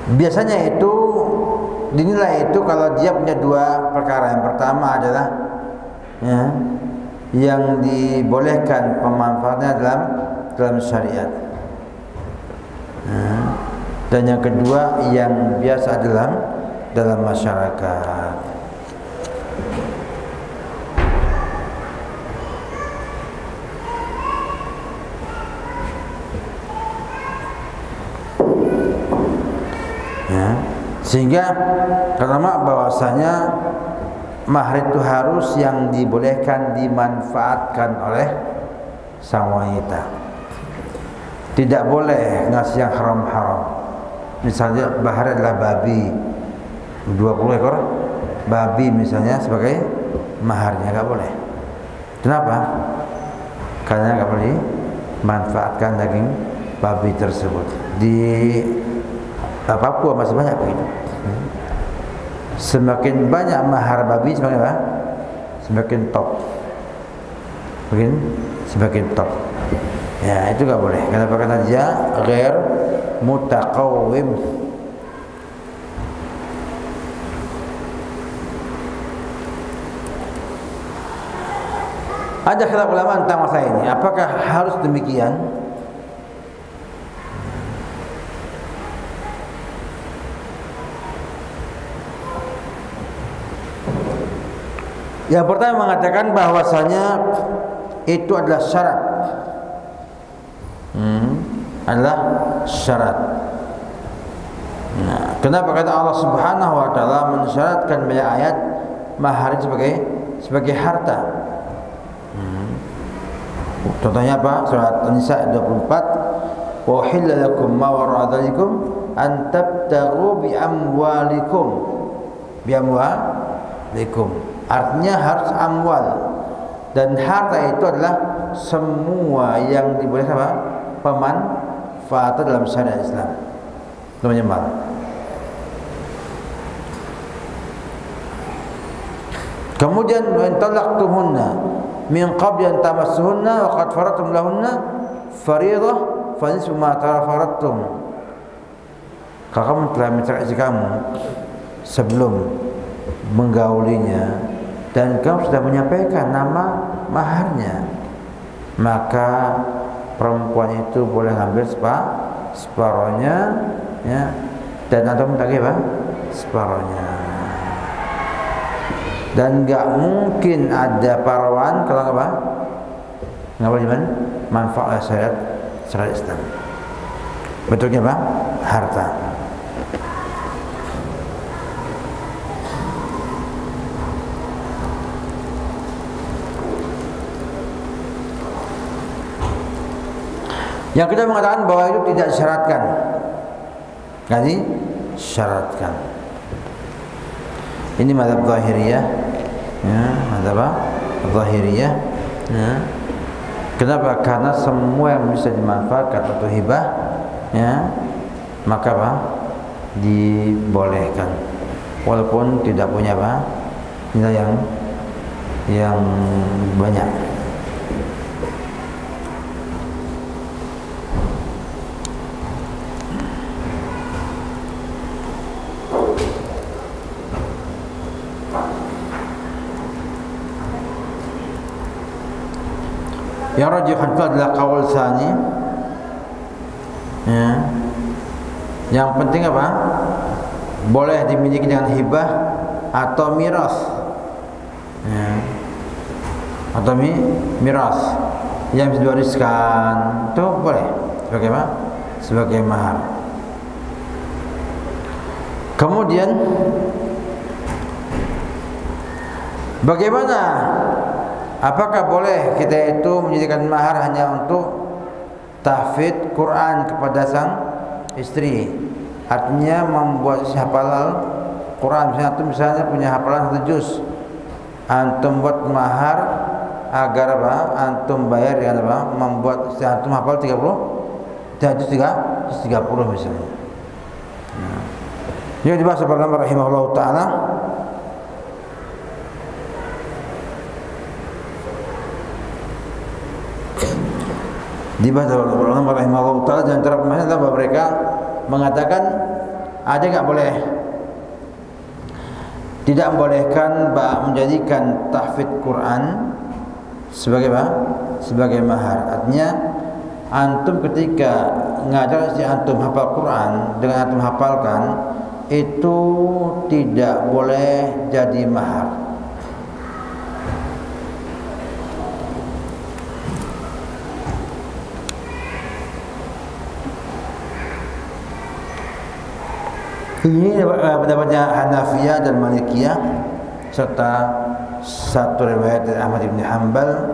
Biasanya itu dinilai itu kalau dia punya dua perkara. Yang pertama adalah ya, yang dibolehkan pemanfaatnya dalam syariat. Dan yang kedua yang biasa dalam masyarakat. Ya, sehingga ulama bahwasanya mahar itu harus yang dibolehkan dimanfaatkan oleh sang wanita. Tidak boleh ngasih yang haram-haram. Misalnya mahar adalah babi 20 ekor babi misalnya sebagai maharnya, enggak boleh. Kenapa? Karena enggak boleh manfaatkan daging babi tersebut. Di Papua masih banyak begitu. Semakin banyak mahar babi semakin apa? Semakin top. Semakin top. Ya, itu enggak boleh. Kenapa? Karena dia ghair mutaqawwim. Ada khilaf ulama tentang masalah ini. Apakah harus demikian? Yang pertama mengatakan bahwasanya itu adalah syarat. Adalah syarat. Nah, kenapa kata Allah Subhanahu wa taala mensyaratkan banyak ayat mahar sebagai harta? Contohnya apa? Surat An-Nisa 24, "Wa uhilla lakum ma wara'a dzalikum an tabtaghu bi amwalikum." Artinya harus amwal, dan harta itu adalah semua yang dibolehkan apa? Pemanfaatan dalam syariat Islam. Namanya mal. Kemudian wa in talaqtumuhunna min qabli an tamassuhunna wa qad faradtum lahunna fariidah fa nisfu ma faradtum. Kalau kamu telah mencerai istri kamu sebelum menggaulinya dan kamu sudah menyampaikan nama maharnya, maka perempuan itu boleh ngambil separohnya, ya, dan atau mentagih apa? Separohnya. Dan enggak mungkin ada paruan kalau apa? Enggak boleh manfaat syariat Islam. Bentuknya apa? Harta. Yang kita mengatakan bahwa itu tidak disyaratkan. Jadi syaratkan. Ini mazhab Zahiriyah, ya, mazhab Zahiriyah. Ya. Kenapa? Karena semua yang bisa dimanfaatkan atau hibah, ya, maka apa? Dibolehkan. Walaupun tidak punya apa? Nilai yang banyak. Yang rajihan itu adalah qaul tsani. Ya. Yang penting apa? Boleh dimiliki dengan hibah atau miras. Ya. Atau miras yang bisa diwariskan itu boleh sebagai apa? Sebagai mahar. Kemudian bagaimana? Apakah boleh kita itu menjadikan mahar hanya untuk tahfidz Quran kepada sang istri? Artinya membuat hafalan Quran. Misalnya punya hafalan 1 juz, antum buat mahar agar apa? Antum bayar dengan apa? Membuat antum hafal 30 misalnya. Yang dibahas oleh ulama rahimahullah taala. Dibahas oleh ulama rahimahullah taala, dan antara pemahaman adalah mereka mengatakan ada nggak boleh? Tidak membolehkan menjadikan tahfidz Quran sebagai apa? Sebagai mahar. Artinya antum ketika ngajar si antum hafal Quran dengan antum hafalkan itu tidak boleh jadi mahar. Ini pendapatnya Hanafiyah dan Malikiyah serta satu riwayat dari Ahmad bin Hanbal.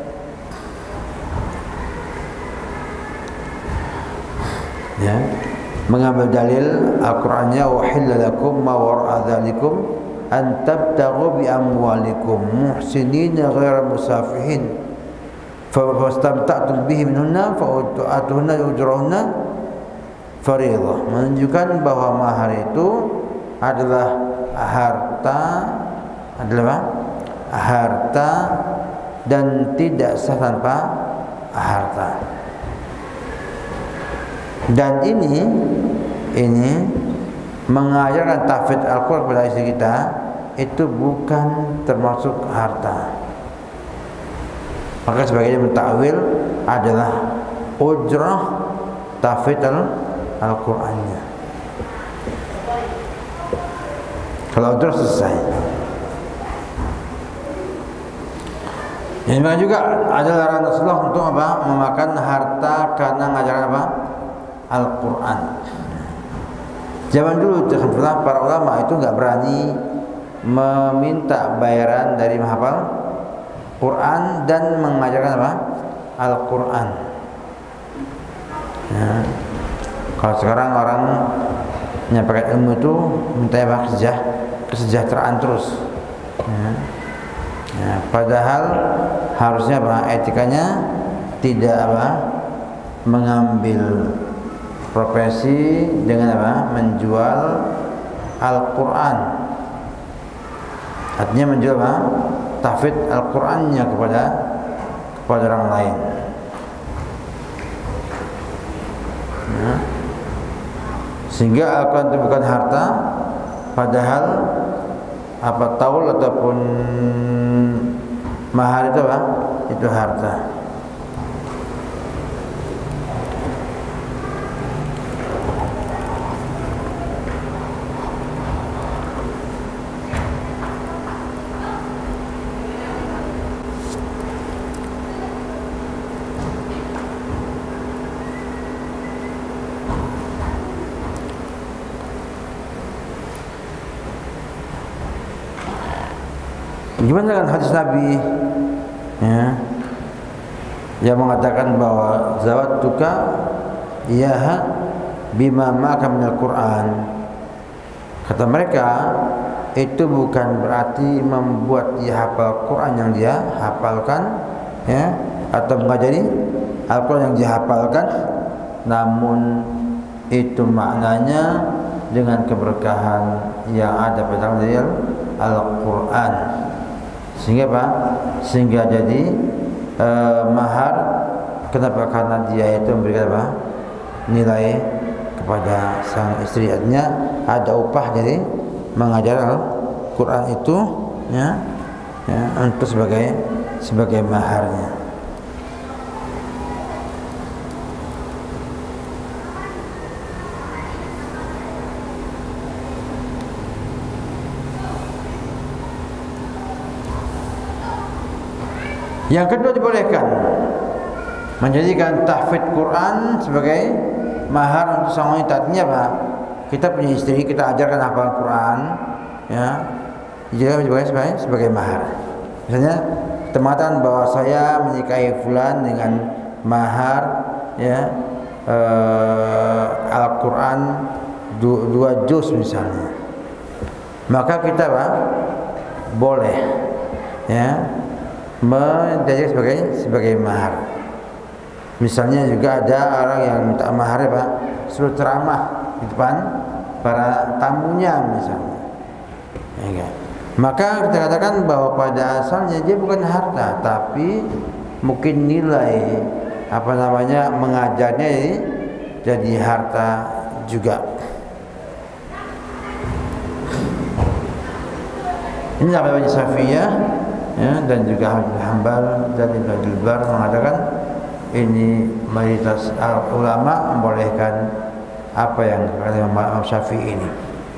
Ya, mengambil dalil Al-Qur'annya wa hillalakum ma wara'a dzalikum an tabtaghu bi amwalikum muhsinina ghairu musafihin fa fastamta'tum bihi minhunna fa atuhunna ujurahunna fariidhah, menunjukkan bahwa mahar itu adalah harta dan tidak sah tanpa harta. Dan ini mengajarkan tahfidz Al-Qur'an kepada istri kita itu bukan termasuk harta. Maka sebagian mentakwil adalah ujrah tahfidz Al-Qur'annya. Kalau ujrah selesai. Yang juga ada larangan Rasulullah untuk apa? Memakan harta karena ngajaran apa? Al-Quran. Zaman dulu para ulama itu nggak berani meminta bayaran dari menghafal Quran dan mengajarkan apa? Al-Quran. Ya. Kalau sekarang orang menyampaikan ilmu itu minta apa? Kesejahteraan terus. Ya. Ya, padahal harusnya apa? Etikanya tidak apa? Mengambil profesi dengan apa? Menjual Al-Quran. Artinya menjual apa? Tahfidz Al-Qurannya kepada orang lain. Ya. Sehingga Al-Quran itu bukan harta, padahal apa taul ataupun mahar itu apa? Itu harta. Gimana dengan hadis Nabi ya, yang mengatakan bahwa zawatuka iyaha bima ma'aka minal Quran. Kata mereka itu bukan berarti membuat dia hafal Quran yang dia hafalkan ya, atau mengajari Al-Quran yang dia hafalkan, namun itu maknanya dengan keberkahan yang ada pada dalam Al-Quran. Sehingga apa? Sehingga jadi mahar. Kenapa? Karena dia itu memberikan apa? Nilai kepada sang istri. Artinya ada upah dari mengajar Al-Quran itu ya, untuk sebagai maharnya. Yang kedua, dibolehkan menjadikan tahfidz Quran sebagai mahar untuk sang wanita. Artinya apa? Kita punya istri, kita ajarkan hafal Quran, ya, dijadikan sebagai mahar. Misalnya kita mengatakan bahwa saya menikahi fulan dengan mahar ya Al-Quran 2 juz misalnya, maka kita apa? Boleh ya menjadikan sebagai mahar. Misalnya juga ada orang yang minta mahar apa? Suruh ceramah di depan para tamunya misalnya. Ya, maka kita katakan bahwa pada asalnya dia bukan harta, tapi mungkin nilai mengajarnya jadi harta juga. Ini namanya Syafi'iyah, ya, dan juga Ahmad bin Hanbal dan Ibnu Abdul Bar mengatakan ini mayoritas ulama membolehkan apa yang kata Imam Syafi'i ini.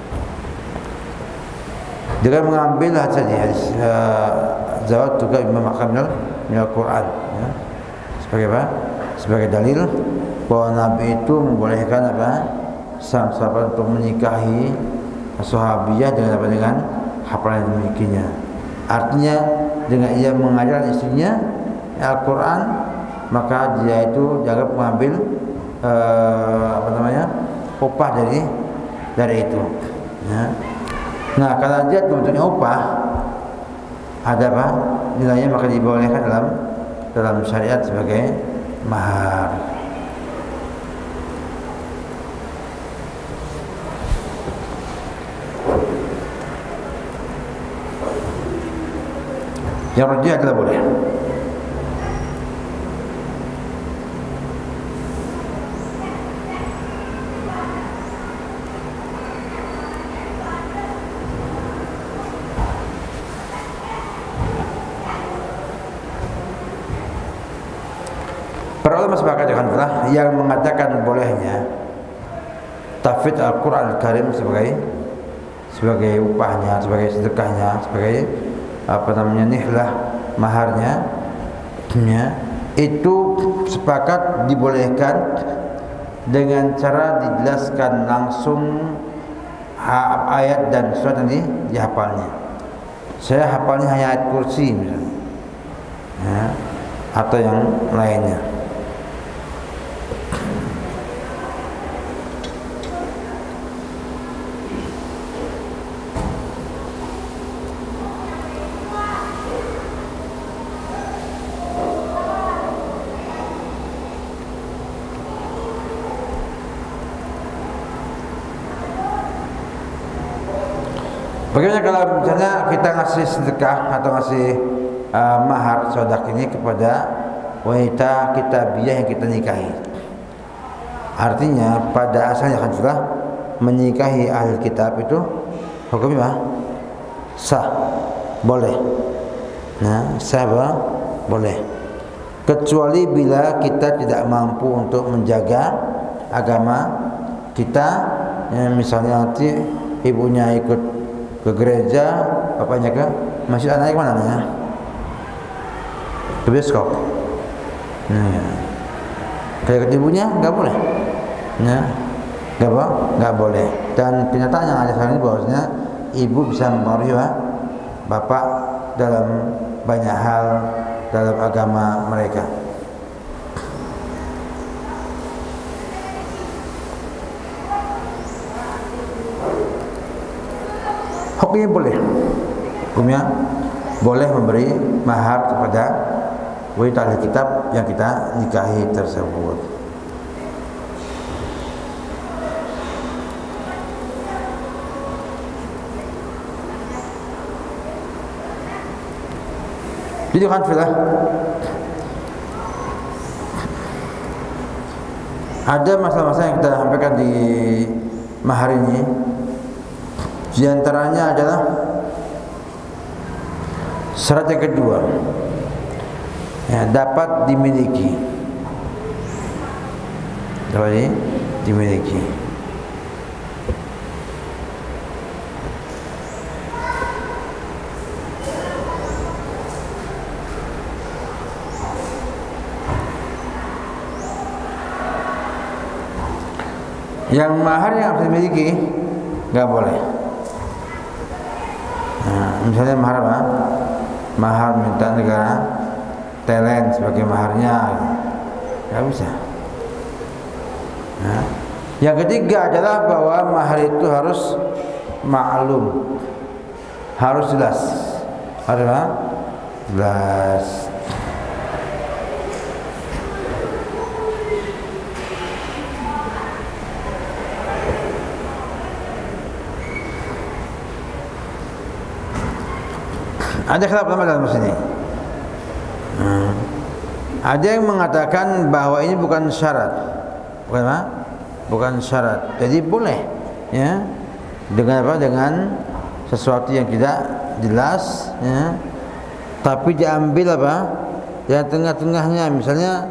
Dengan mengambil hadis zawat juga Imam Kamil min Al-Quran, ya, sebagai apa? Sebagai dalil bahwa Nabi itu membolehkan apa? Sang sahabat untuk menikahi sahabiyah dengan apa? Dengan hafalan yang dimilikinya. Artinya dengan ia mengajar istrinya Al-Quran, maka dia itu dianggap mengambil upah dari itu, ya. Nah, kalau dia bentuknya upah ada apa nilainya, maka dibolehkan dalam syariat sebagai mahar. Yang rajih adalah boleh. Para ulama sepakat dengan yang mengatakan bolehnya tahfidz Al-Quran Al-Karim sebagai upahnya, sebagai sedekahnya, sebagai nihlah maharnya, ya, itu sepakat dibolehkan dengan cara dijelaskan langsung ayat dan surat yang dihafalnya. Saya hafalnya hanya ayat kursi misalnya, ya, atau yang lainnya. Bagaimana kalau misalnya kita ngasih sedekah atau ngasih mahar sodak ini kepada wanita kitabiyah yang kita nikahi? Artinya pada asalnya kan sudah menikahi ahli kitab itu hukumnya sah, boleh. Nah, sah boleh. Kecuali bila kita tidak mampu untuk menjaga agama kita, ya, misalnya nanti ibunya ikut ke gereja, bapaknya ke masjid, anaknya ke mana ya? Ke bioskop. Nah, ya. Kayak ikut ibunya nggak boleh. Nah, nggak boleh. Dan kenyataan yang ada sekarang ini bahwasanya ibu bisa mempengaruhi bapak dalam banyak hal dalam agama mereka. Hukumnya boleh memberi mahar kepada wanita ahli kitab yang kita nikahi tersebut. Jadi kan ada masalah-masalah yang kita sampaikan di mahar ini. Di antaranya adalah syarat yang kedua, ya, dapat dimiliki. Yang mahar yang harus dimiliki nggak boleh. Nah, misalnya mahar apa? Mahar minta negara Thailand sebagai maharnya, nggak bisa. Nah, yang ketiga adalah bahwa mahar itu harus maklum, harus jelas. Harus apa? Jelas. Ada khilaf ulama dalam sini. Ada yang mengatakan bahwa ini bukan syarat, bukan syarat. Jadi boleh, ya, dengan apa? Dengan sesuatu yang tidak jelas, ya. Tapi diambil apa? Yang tengah-tengahnya, misalnya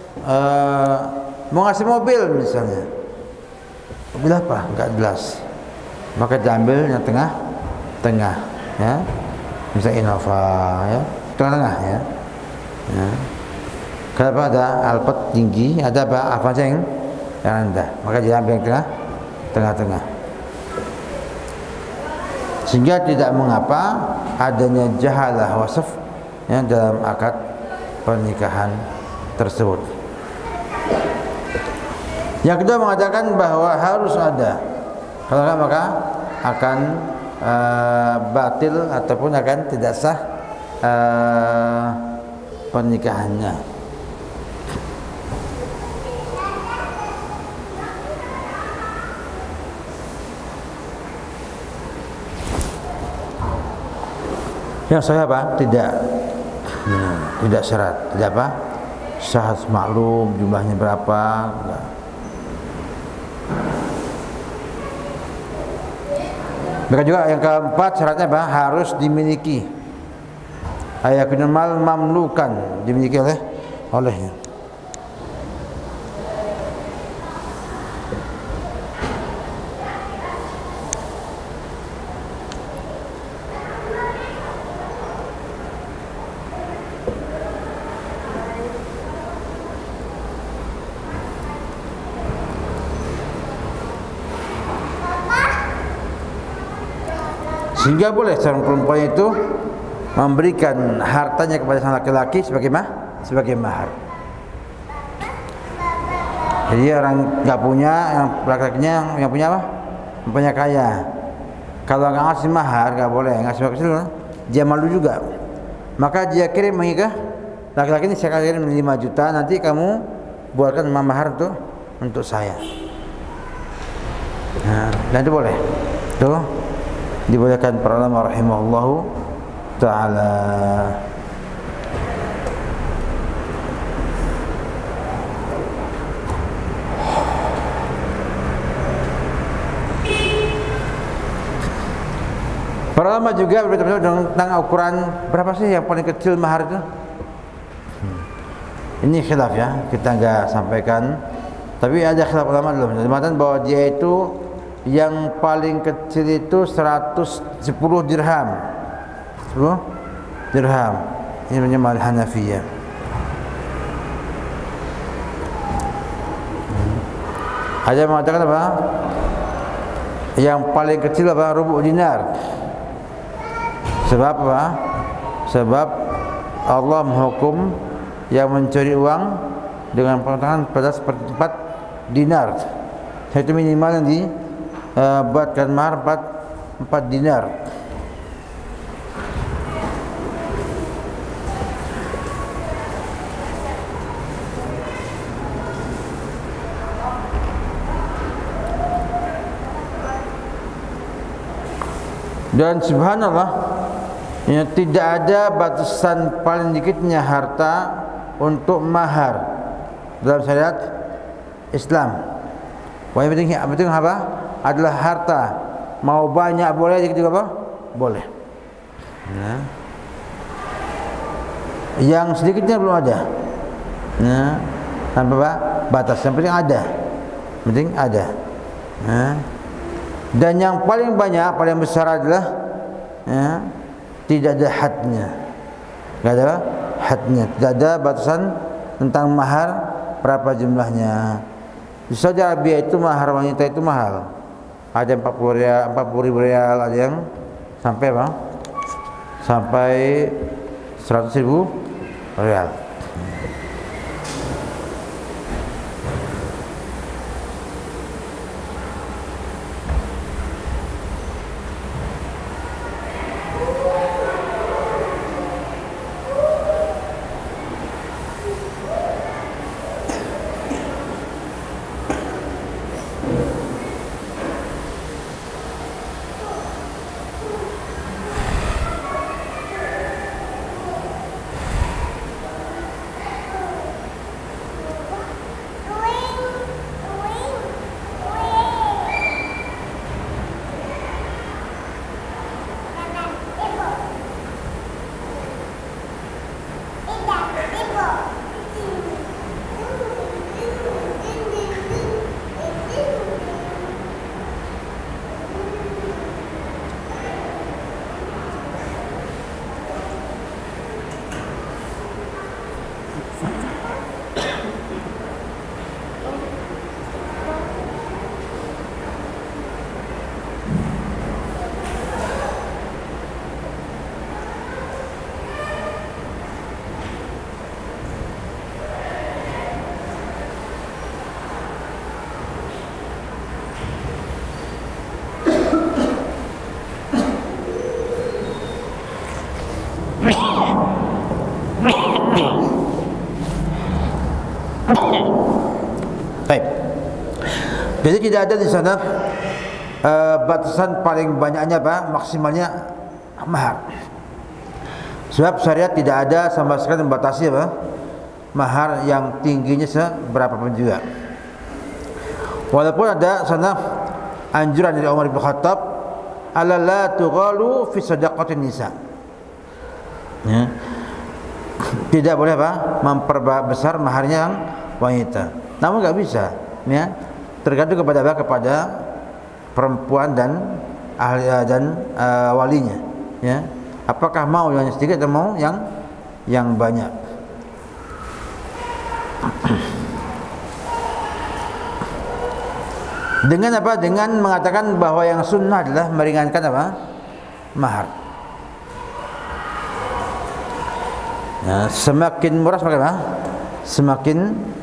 mau ngasih mobil misalnya, mobil apa? Enggak jelas. Maka diambil yang tengah-tengah, ya. Misalnya Innova, ya, tengah-tengah, ya. Ya. Kenapa ada Alphard tinggi, ada apa? Avanza yang rendah. Maka diambil yang tengah-tengah. Sehingga tidak mengapa adanya jahalah wasf yang dalam akad pernikahan tersebut. Yang kedua mengatakan bahwa harus ada, kalau tidak maka akan batil ataupun akan tidak sah pernikahannya. Yang saya apa? Tidak syarat, tidak apa? Syarat maklum jumlahnya berapa? Enggak. Maka juga yang keempat syaratnya apa? Harus dimiliki. Ayakunul mal mamlukan, dimiliki olehnya. Sehingga boleh seorang perempuan itu memberikan hartanya kepada sang laki-laki sebagai mahar. Jadi orang nggak punya, yang laki-lakinya yang punya apa? Punya kaya. Kalau nggak ngasih mahar nggak boleh, ngasih mahar kecil, dia malu juga. Maka dia kirim menikah, laki-laki ini saya kirim 5 juta, nanti kamu buatkan mahar untuk saya. Nah, dan itu boleh. Tuh. Dibolehkan para ulama rahimahullahu ta'ala. Para ulama juga berbeda tentang ukuran berapa sih yang paling kecil mahar itu. Ini khilaf ya, kita enggak sampaikan. Tapi ada khilaf ulama dalam mengatakan bahwa dia itu yang paling kecil itu 110 dirham. 10 dirham. Ini namanya Hanafiyah. Ada yang mengatakan apa? Yang paling kecil apa? Rubu dinar. Sebab apa? Sebab Allah menghukum yang mencuri uang dengan penghutang pada seperti 4 dinar. Itu minimal yang buatkan mahar 4 dinar. Dan subhanallah, ya, tidak ada batasan paling dikitnya harta untuk mahar dalam syariat Islam. Yang penting apa? Adalah harta. Mau banyak boleh, dikit juga apa? Boleh. Nah. Yang sedikitnya belum ada. Nah, tanpa apa? Batas. Yang penting ada. Penting ada. Nah. Dan yang paling banyak, paling besar adalah ya, tidak ada hadnya. Tidak ada hadnya. Tidak ada batasan tentang mahar berapa jumlahnya. Di Saudi Arabia itu mahar wanita itu mahal. Ada 40.000 rial, ada yang sampai apa? Sampai 100.000 rial. Baik. Jadi tidak ada di sana batasan paling banyaknya apa? Maksimalnya mahar. Sebab syariat tidak ada sama sekali membatasi apa? Mahar yang tingginya seberapa pun juga. Walaupun ada sana anjuran dari Umar bin Khattab, ala la tughalu fi sadaqatin nisa. Ya. Tidak boleh apa? Memperbesar maharnya yang wanita. Namun enggak bisa, ya. Tergantung kepada apa? Kepada perempuan dan ahli dan walinya, ya. Apakah mau yang sedikit atau mau yang banyak? Dengan apa? Dengan mengatakan bahwa yang sunnah adalah meringankan apa? Mahar. Ya, semakin murah semakin apa? Semakin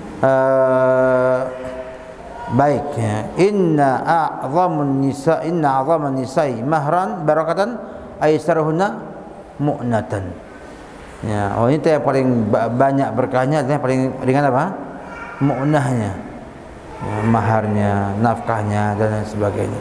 baik. Ya. Inna a'zamun nisa'i mahran barakatan aisaruhunna mu'natan. Ya, wanita yang paling banyak berkahnya adalah yang paling ringan apa? Mu'nahnya. Ya, maharnya, nafkahnya dan lain sebagainya.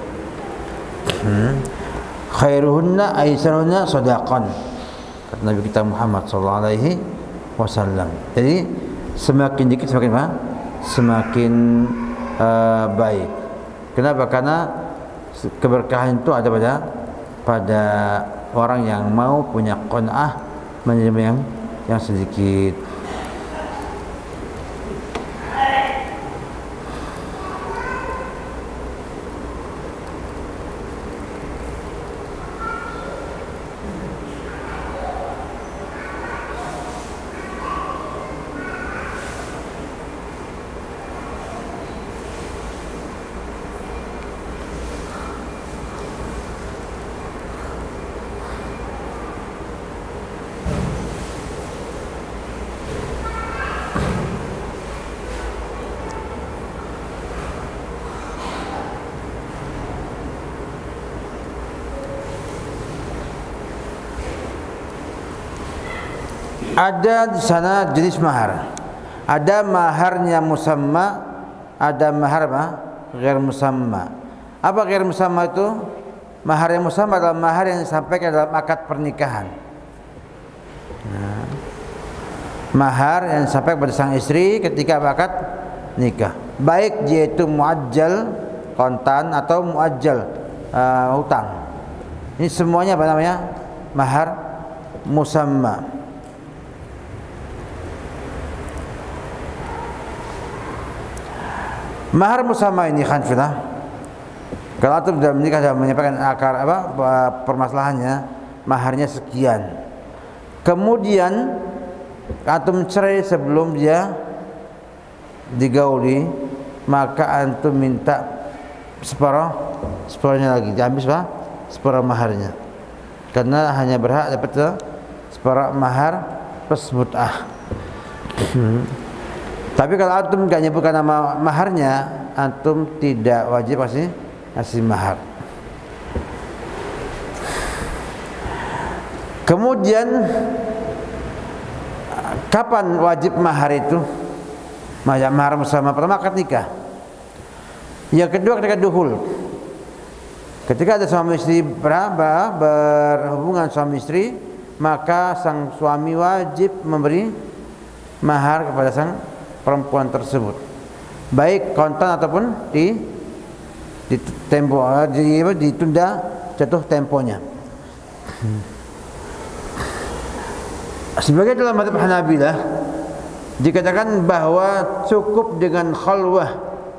Khairuhunna aisaruhunna shadaqan. Kata Nabi kita Muhammad sallallahu alaihi wasallam. Jadi semakin dikit semakin apa? Semakin baik. Kenapa? Karena keberkahan itu ada pada orang yang mau punya qanaah menerima yang sedikit. Ada di sana jenis mahar. Ada maharnya musamma, ada mahar apa? Ghair musamma. Apa ghair musamma itu? Mahar yang musamma adalah mahar yang disampaikan dalam akad pernikahan. Nah, mahar yang disampaikan pada sang istri ketika akad nikah. Baik dia itu muajjal kontan atau muajjal hutang. Ini semuanya apa namanya? Mahar musamma. Mahar musamma ini khanfilah. Kalau antum sudah menikah dan menyampaikan akar apa permasalahannya, maharnya sekian. Kemudian antum cerai sebelum dia digauli, maka antum minta separuhnya lagi, diambil separuh maharnya. Karena hanya berhak dapat separuh mahar plus mut'ah. Tapi kalau antum enggak nyebutkan nama maharnya, antum tidak wajib kasih mahar. Kemudian kapan wajib mahar itu? Mahar bersama pertama akad nikah. Yang kedua ketika duhul. Ketika ada suami istri berhubungan suami istri, maka sang suami wajib memberi mahar kepada sang perempuan tersebut, baik kontan ataupun ditunda jatuh temponya. Sebagai dalam mazhab Hanabilah dikatakan bahwa cukup dengan khalwah.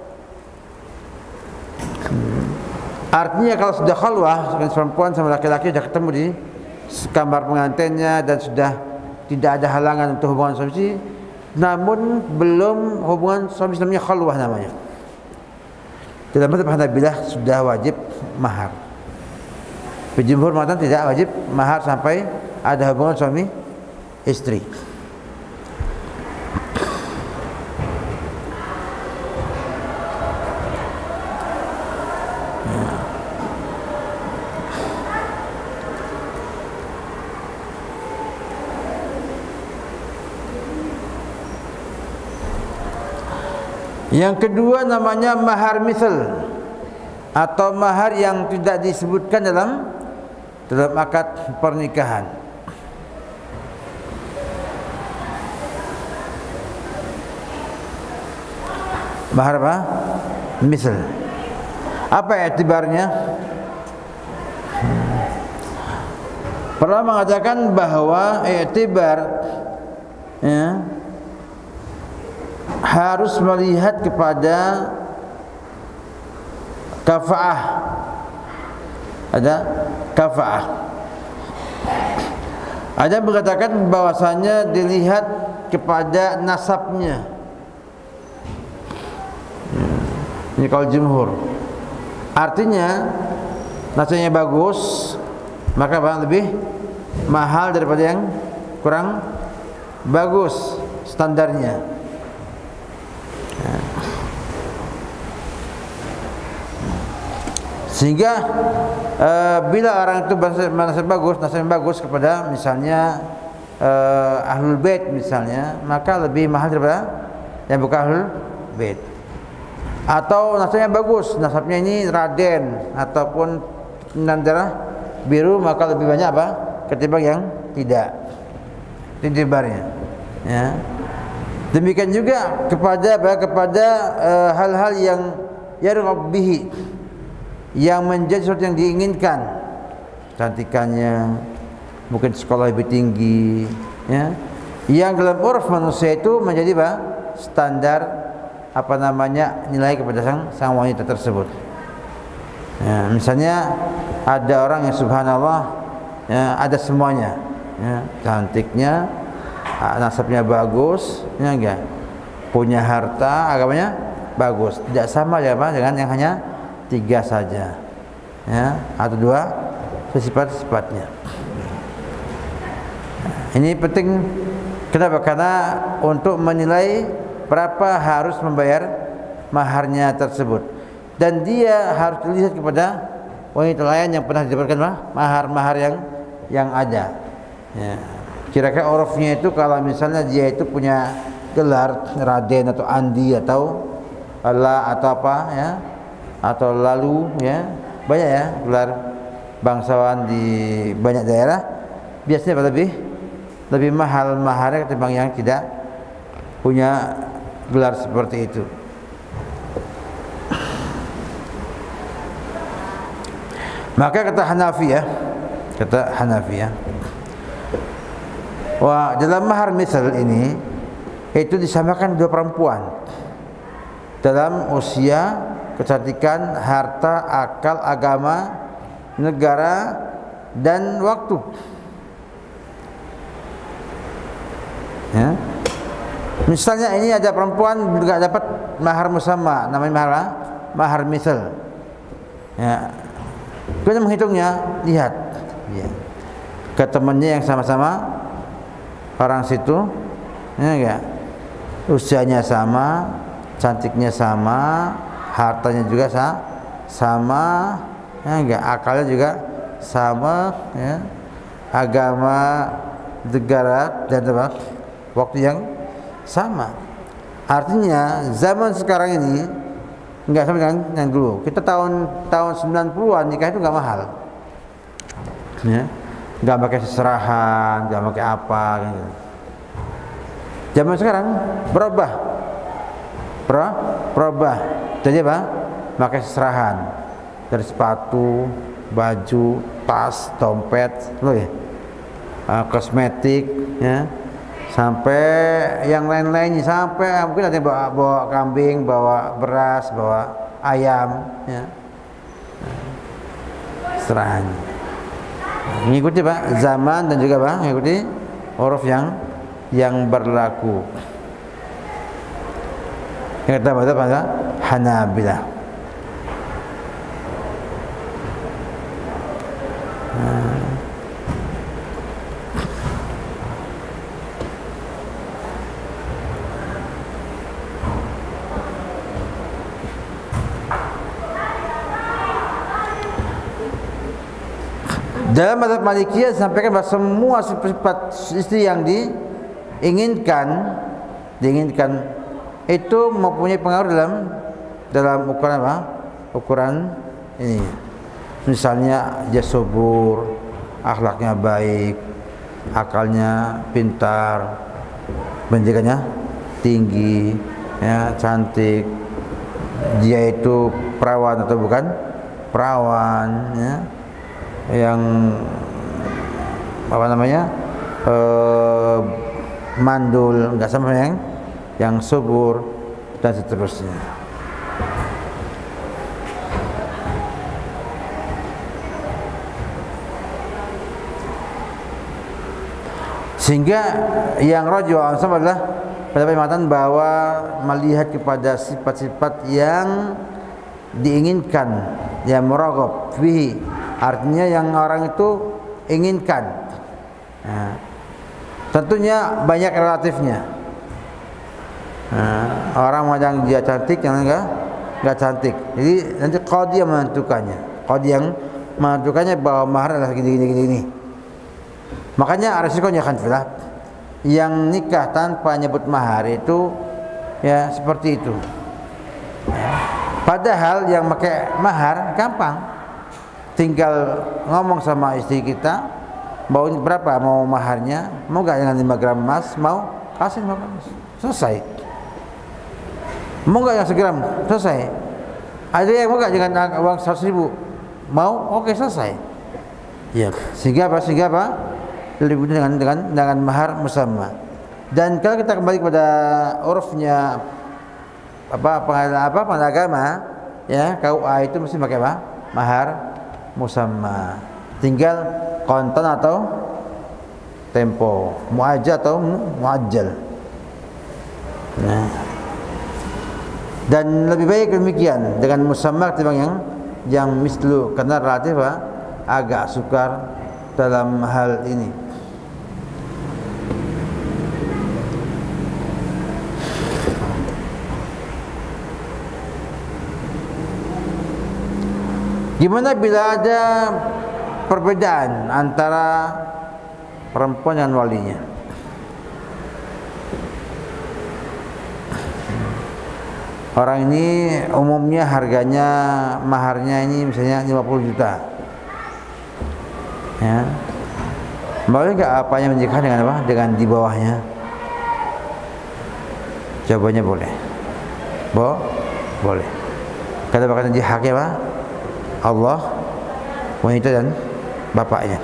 Artinya kalau sudah khalwah perempuan sama laki-laki sudah ketemu di kamar pengantinnya dan sudah tidak ada halangan untuk hubungan suami istri, namun belum hubungan suami istrinya khalwah namanya. Dalam mazhab Hanabilah sudah wajib mahar. Jumhur mengatakan tidak wajib mahar sampai ada hubungan suami istri. Yang kedua namanya mahar misal atau mahar yang tidak disebutkan dalam akad pernikahan. Mahar apa? Misal. Apa iktibarnya? Pernah mengatakan bahwa iktibar ya, harus melihat kepada kafaah. Ada kafaah. Ada yang mengatakan bahwasanya dilihat kepada nasabnya. Ini kalau jumhur. Artinya nasabnya bagus, maka lebih mahal daripada yang kurang bagus standarnya. Sehingga bila orang itu nasabnya bagus kepada misalnya ahlul bait misalnya, maka lebih mahal daripada yang bukan ahlul bait. Atau nasabnya bagus, nasabnya ini Raden ataupun darah biru, maka lebih banyak apa? Ketimbang yang tidak. Iktibarnya. Ya. Demikian juga kepada hal-hal yang yarghab bihi, yang menjadi sesuatu yang diinginkan, cantikannya, mungkin sekolah lebih tinggi, ya. Yang dalam uruf manusia itu menjadi apa? Standar nilai kepada sang wanita tersebut. Ya, misalnya ada orang yang subhanallah ya, ada semuanya, ya, cantiknya, nasabnya bagus, ya enggak, punya harta, agamanya bagus, tidak sama ya Pak dengan yang hanya 3 saja, ya, atau 2 sifat-sifatnya. Ini penting. Kenapa? Karena untuk menilai berapa harus membayar maharnya tersebut, dan dia harus dilihat kepada wanita lain yang pernah diberikan mahar-mahar yang ada. Ya. Kira-kira urufnya itu kalau misalnya dia itu punya gelar Raden atau Andi atau Allah atau apa ya, atau lalu ya, banyak ya gelar bangsawan di banyak daerah, biasanya lebih mahal maharnya ketimbang yang tidak punya gelar seperti itu. Maka kata Hanafiyah, wah, dalam mahar misal ini itu disamakan 2 perempuan dalam usia, kecantikan, harta, akal, agama, negara, dan waktu. Ya. Misalnya ini ada perempuan juga dapat mahar musamma, namanya mahar misal. Ya. Kita menghitungnya, lihat ya, ke temannya yang sama-sama orang situ, ya enggak, usianya sama, cantiknya sama, hartanya juga sama, ya enggak, akalnya juga sama, ya, agama, negara, dan waktu yang sama. Artinya zaman sekarang ini enggak sama dengan yang dulu. Kita tahun 90-an nikah itu enggak mahal. Ya. Enggak pakai seserahan, enggak pakai apa gitu. Zaman sekarang berubah. Jadi apa? Pakai seserahan. Dari sepatu, baju, tas, dompet, ya. Kosmetik, ya. Sampai yang lain-lainnya, sampai mungkin ada yang bawa kambing, bawa beras, bawa ayam, ya. Serahan. Mengikuti Pak zaman dan juga Pak mengikuti uruf yang berlaku. Yang kita baca pada Hanabilah. Dalam mazhab Malikiyah disampaikan bahwa semua sifat istri yang diinginkan itu mempunyai pengaruh dalam ukuran apa? Ukuran ini. Misalnya dia subur, akhlaknya baik, akalnya pintar, pendidikannya tinggi, ya, cantik. Dia itu perawan atau bukan perawan, ya, yang apa namanya, mandul, nggak sama yang subur dan seterusnya. Sehingga yang rajih adalah pendapat mengatakan bahwa melihat kepada sifat-sifat yang diinginkan, yang muraghab fihi, artinya yang orang itu inginkan. Nah, tentunya banyak relatifnya. Nah, orang yang dia cantik, yang enggak cantik. Jadi nanti qadhi yang menentukannya. Qadhi yang menentukannya bahwa mahar adalah gini. Makanya resikonya kan filah yang nikah tanpa nyebut mahar itu ya seperti itu. Padahal yang pakai mahar gampang, tinggal ngomong sama istri kita, mau berapa mau maharnya, mau nggak dengan 5 gram emas, mau kasih 5 gram emas, selesai. Mau nggak yang segram, selesai. Ada yang mau nggak dengan uang 100.000, mau, oke, selesai. Ya, sehingga apa? Lebih dengan mahar musamma. Dan kalau kita kembali kepada urufnya pengadilan agama, ya, KUA itu mesti pakai apa? Mahar musamma. Tinggal kontan atau tempo, muajjal atau muajjal. Nah, dan lebih baik demikian dengan musamma ketimbang yang mislu, karena relatif agak sukar dalam hal ini. Gimana bila ada perbedaan antara perempuan dan walinya? Orang ini umumnya harganya maharnya ini misalnya 50 juta. Ya. Boleh enggak apanya menikah dengan apa? Dengan di bawahnya? Jawabannya boleh. Boleh. Kata bahkan di haknya apa? Allah, wanita dan bapaknya.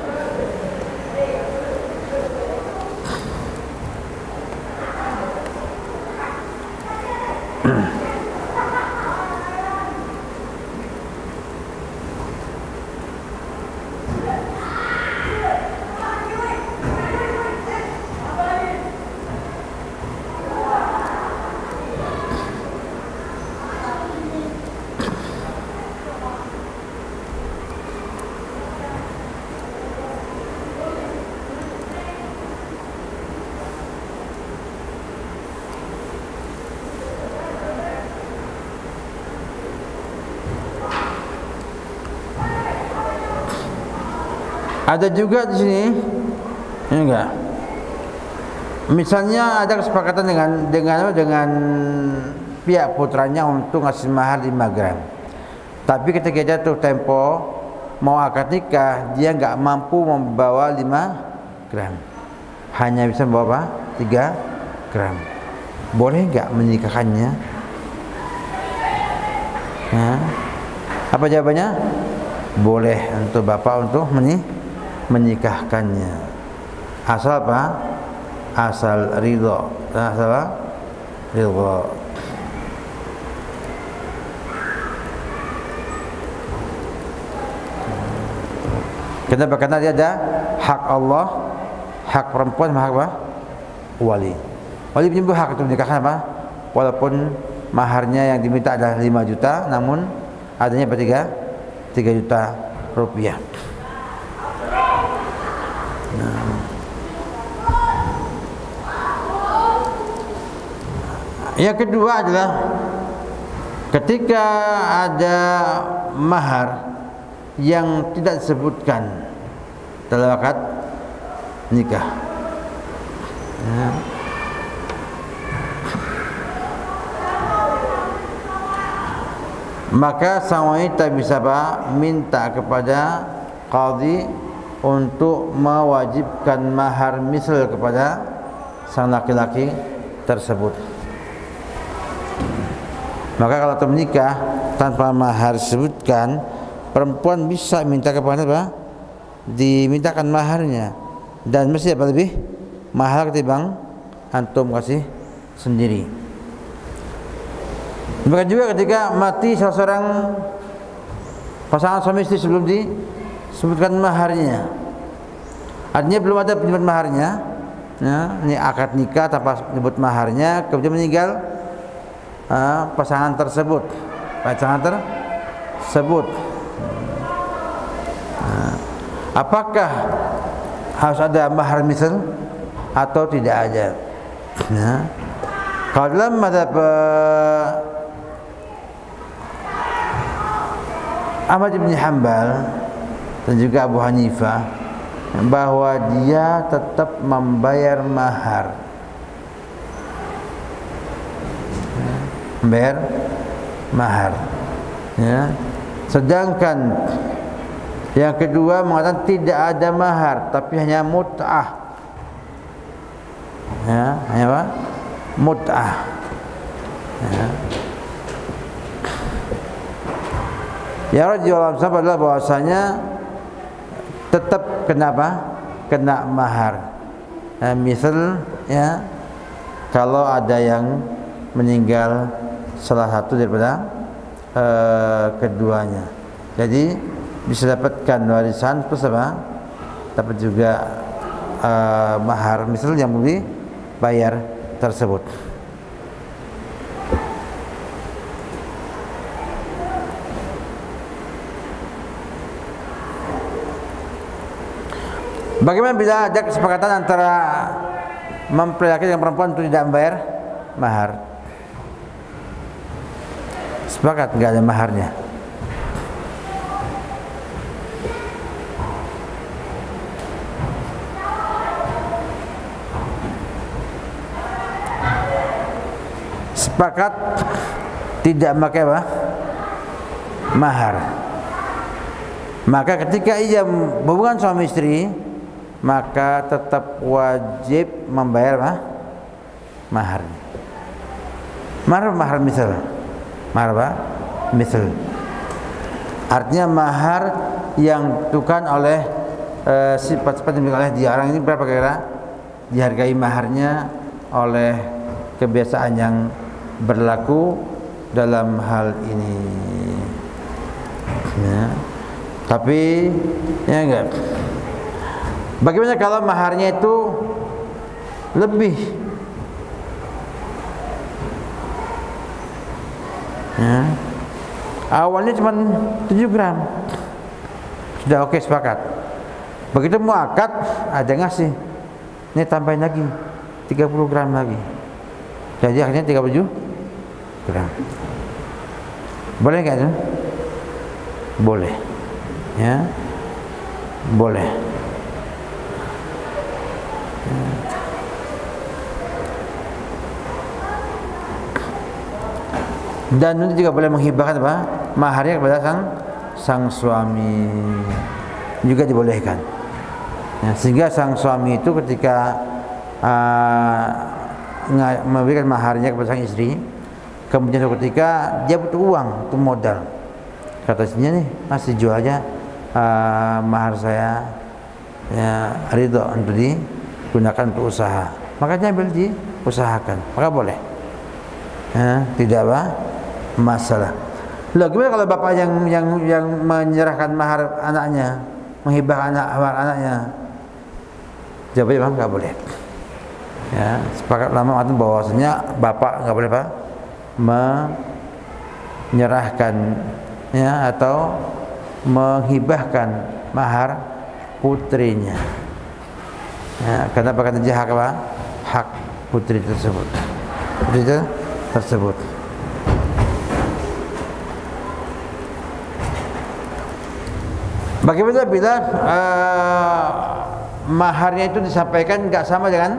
Ada juga di sini, ini enggak. Misalnya ada kesepakatan dengan pihak putranya untuk ngasih mahar 5 gram. Tapi ketika jatuh tempo mau akad nikah, dia enggak mampu membawa 5 gram. Hanya bisa membawa 3 gram. Boleh enggak menikahkannya? Nah, apa jawabannya? Boleh untuk bapak untuk menikahkannya, asal apa? Asal ridho. Asal apa? Ridho. Kenapa? Karena dia ada hak Allah, hak perempuan, hak apa? Wali. Wali punya hak untuk menikahkan apa? Walaupun maharnya yang diminta adalah 5 juta, namun adanya apa? 3 juta rupiah. Yang kedua adalah ketika ada mahar yang tidak disebutkan dalam akad nikah. maka sang wanita bisa minta kepada qadhi untuk mewajibkan mahar misal kepada sang laki-laki tersebut. Maka kalau menikah tanpa mahar disebutkan, perempuan bisa minta kepada dimintakan maharnya, dan mesti lebih mahal ketimbang antum kasih sendiri. Demikian juga ketika mati salah seorang pasangan suami istri sebelum disebutkan maharnya, artinya belum ada penyebut maharnya, ya, ini akad nikah tanpa menyebut maharnya, kemudian meninggal pasangan tersebut, apakah harus ada mahar misal atau tidak ada? Ya. Kalau dalam mazhab Ahmad bin Hanbal dan juga Abu Hanifah, bahwa dia tetap membayar mahar, ya. Sedangkan yang kedua mengatakan tidak ada mahar, tapi hanya mut'ah, ya, hanya apa? Mut'ah, ya. Ya Rasulullah SAW adalah bahwasanya tetap kena mahar. Misal, ya, kalau ada yang meninggal salah satu daripada keduanya, jadi bisa dapatkan warisan plus apa? Dapat juga mahar misal yang dibayar tersebut. Bagaimana bila ada kesepakatan antara mempelai laki dengan perempuan untuk tidak membayar mahar? Sepakat nggak ada maharnya. Sepakat tidak memakai mahar. Maka ketika ia hubungan suami istri, maka tetap wajib membayar mahar. Mahar misal. Misal. Artinya mahar yang ditentukan oleh sifat-sifat yang oleh dia. Orang ini berapa kira dihargai maharnya oleh kebiasaan yang berlaku dalam hal ini. Ya. Tapi ya enggak. Bagaimana kalau maharnya itu lebih? Ya. Awalnya cuma 7 gram. Sudah oke, sepakat. Begitu mau akad, ada ngasih. Ini tambahin lagi 30 gram lagi. Jadi akhirnya 37 gram. Boleh enggak itu? Boleh. Ya. Boleh. Dan itu juga boleh menghibahkan maharnya kepada sang suami, juga dibolehkan, ya, sehingga sang suami itu ketika memberikan maharnya kepada sang istri, kemudian suatu ketika dia butuh uang untuk modal, kata istrinya, nih masih jual aja mahar saya, ya, ridho untuk digunakan untuk usaha, makanya ambil diusahakan, maka boleh, ya, tidak masalah. Loh, gimana kalau bapak yang menyerahkan mahar anaknya, menghibah mahar anaknya? Jawabnya nggak boleh. Ya, sepakat ulama mengatakan bahwasanya bapak nggak boleh menyerahkan, ya, atau menghibahkan mahar putrinya. Ya, karena bahkan dia hak putri tersebut. Bagaimana bila maharnya itu disampaikan nggak sama dengan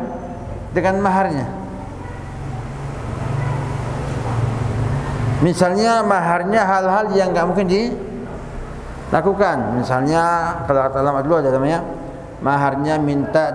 Misalnya maharnya hal-hal yang nggak mungkin dilakukan. Misalnya kalau kata ulama dulu ada namanya maharnya minta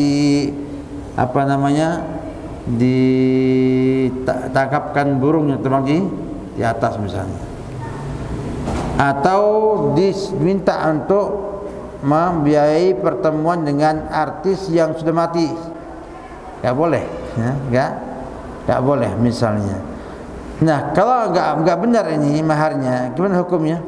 ditangkapkan burung yang terbang di atas misalnya, atau diminta untuk membiayai pertemuan dengan artis yang sudah mati. Nggak boleh, ya, nggak boleh misalnya. Nah, kalau nggak benar ini maharnya, gimana hukumnya?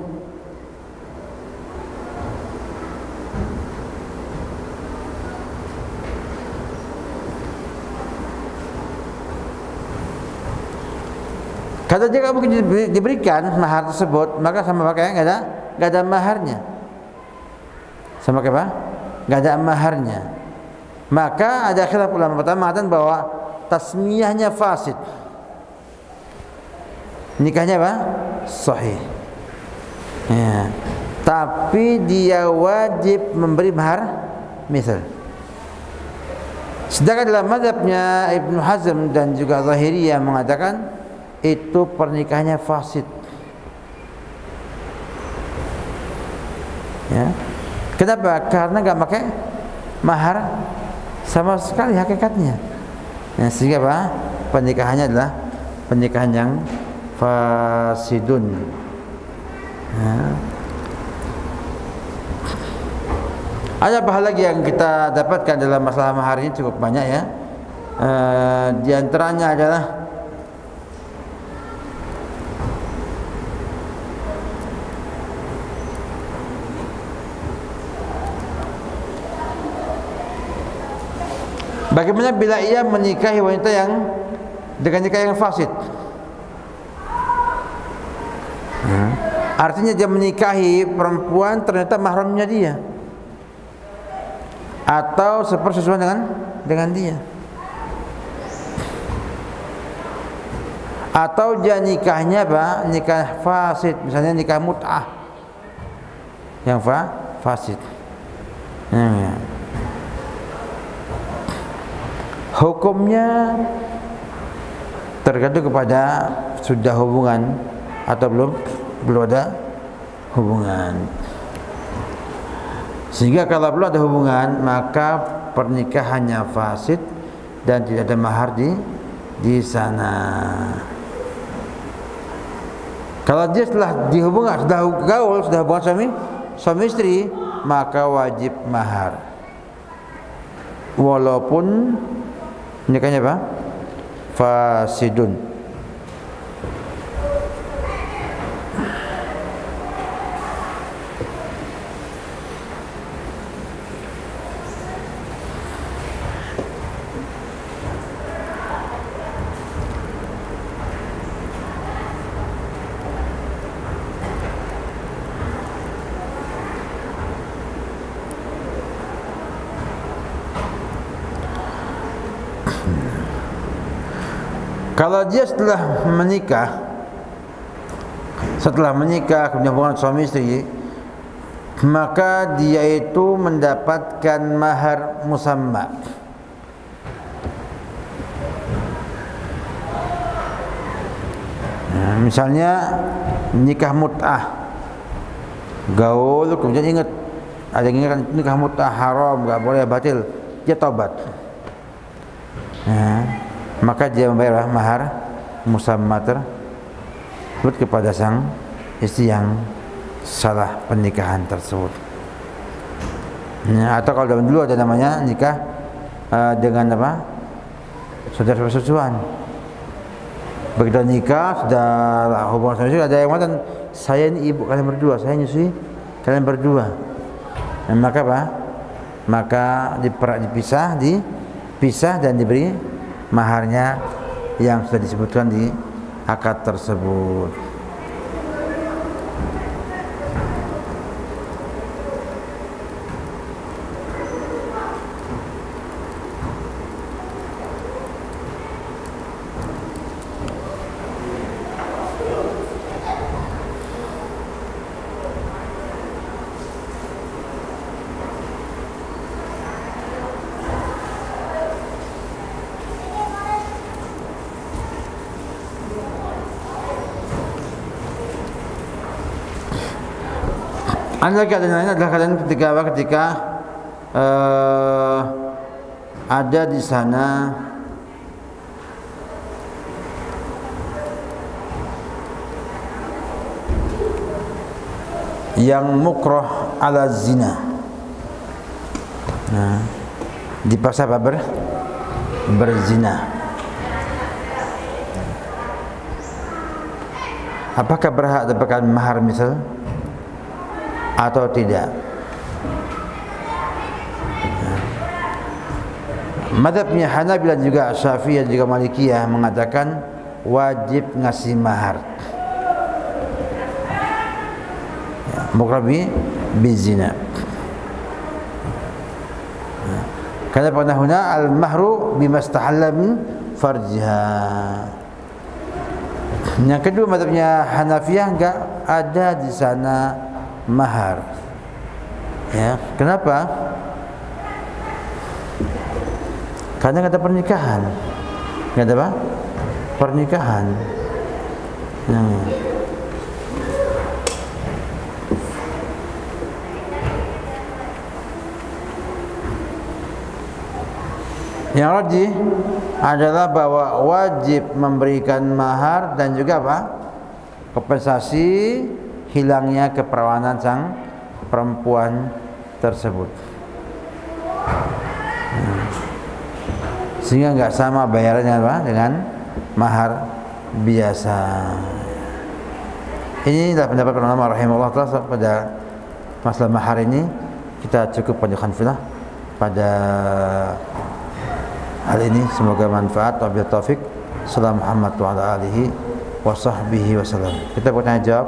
Kalau dia nggak mungkin diberikan mahar tersebut, maka sama pakai nggak ada maharnya. Sama pakai apa? Nggak ada maharnya. Maka ada khilaf ulama pertama mengatakan bahwa tasmiyahnya fasid. Nikahnya apa? Sahih. Ya. Tapi dia wajib memberi mahar misal. Sedangkan dalam mazhabnya Ibnu Hazm dan juga Zahiriyah mengatakan itu pernikahannya fasid. Ya. Kenapa? Karena nggak pakai mahar sama sekali hakikatnya. Ya, sehingga apa? Pernikahannya adalah pernikahan yang fasidun. Ya. Ada apa hal lagi yang kita dapatkan dalam masalah mahar ini cukup banyak ya. Di antaranya adalah bagaimana bila ia menikahi wanita yang dengan nikah yang fasid? Artinya dia menikahi perempuan ternyata mahramnya dia, atau sepersesuaian dengan dia, atau dia nikahnya apa? Nikah fasid, misalnya nikah mut'ah yang fasid. Hukumnya tergantung kepada sudah hubungan atau belum ada hubungan. Sehingga kalau belum ada hubungan maka pernikahannya fasid dan tidak ada mahar di sana. Kalau dia setelah dihubungan, sudah gaul, sudah hubungan suami istri, maka wajib mahar. Walaupun nikahnya apa? Fasidun. Kalau dia setelah menikah kemudian hubungan suami istri, maka dia itu mendapatkan mahar musamma. Misalnya nikah mut'ah, gaul, kemudian ingat, ada yang ingat nikah mut'ah haram, enggak boleh, batil, dia taubat. Maka dia membayar mahar musamma tersebut kepada sang istri yang salah pernikahan tersebut. Atau kalau zaman dulu ada namanya nikah dengan apa? Saudara persesuaian. Begitu nikah sudah hubungan suami istri, ada yang mengatakan saya ini ibu kalian berdua, saya nyusui kalian berdua. Maka apa? Maka dipisah dan diberi maharnya yang sudah disebutkan di akad tersebut. Ada keadaan lain adalah keadaan ketika apa? Ketika ada di sana yang mukrah ala zina. Nah, dipaksa apa? Berzina. Apakah berhak dapatkan mahar misal atau tidak? Mazhabnya Hanabilah juga Syafi'iyah juga Malikiyah mengatakan wajib ngasih mahar. Mukrabi bizina. Karena pada huna al-mahru bimastahalla min farjiha. Yang kedua mazhabnya Hanafiyah enggak ada di sana mahar. Ya, kenapa? Karena enggak ada pernikahan. Enggak ada apa? Pernikahan. Yang rajih adalah bahwa wajib memberikan mahar dan juga apa? Kompensasi hilangnya keperawanan sang perempuan tersebut. Sehingga enggak sama bayarannya apa? Dengan mahar biasa. Ini adalah pendapat para ulama rahimahullah taala pada masalah mahar ini. Kita cukup pada khanfilah pada hal ini, semoga manfaat. Wabillahi taufik. Sallallahu Muhammad wa ala alihi wa sahbihi wasallam. Kita bertanya jawab.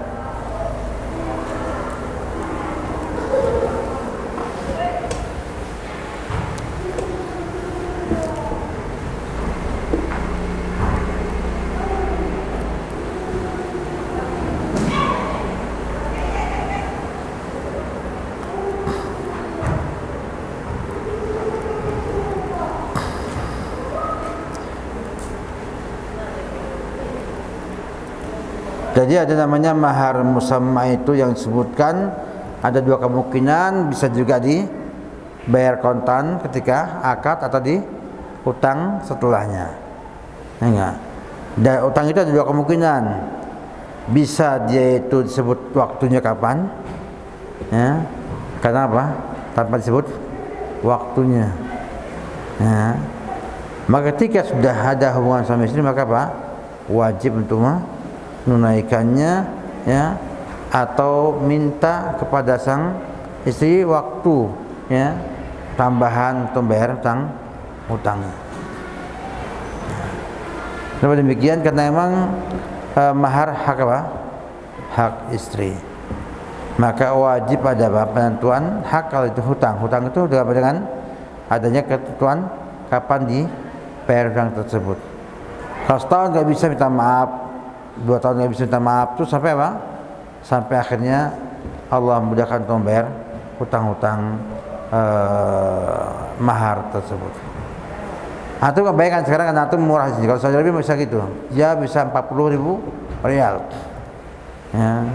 Jadi ada namanya mahar musamma itu yang disebutkan ada dua kemungkinan, bisa juga dibayar kontan ketika akad atau di utang setelahnya. Enggak. Dan utang itu ada dua kemungkinan. Bisa dia itu disebut waktunya kapan? Ya. Karena apa? Tanpa disebut waktunya. Ya. Maka ketika sudah ada hubungan suami istri maka apa? Wajib untuk menunaikannya, ya, atau minta kepada sang istri waktu, ya, tambahan untuk bayar utangnya. Kenapa demikian? Karena memang mahar hak apa? Hak istri. Maka wajib ada apa? Penentuan hak kalau itu hutang. Hutang itu dengan adanya ketentuan kapan dibayar hutang tersebut. Kalau setahun nggak bisa minta maaf, 2 tahun nggak bisa minta maaf, terus sampai apa? Sampai akhirnya Allah mudahkan untuk membayar hutang-hutang mahar tersebut. Antum bayangkan sekarang kan antum murah sih. Kalau Saudi Arabia bisa gitu, ya bisa 40.000 rial. Ya.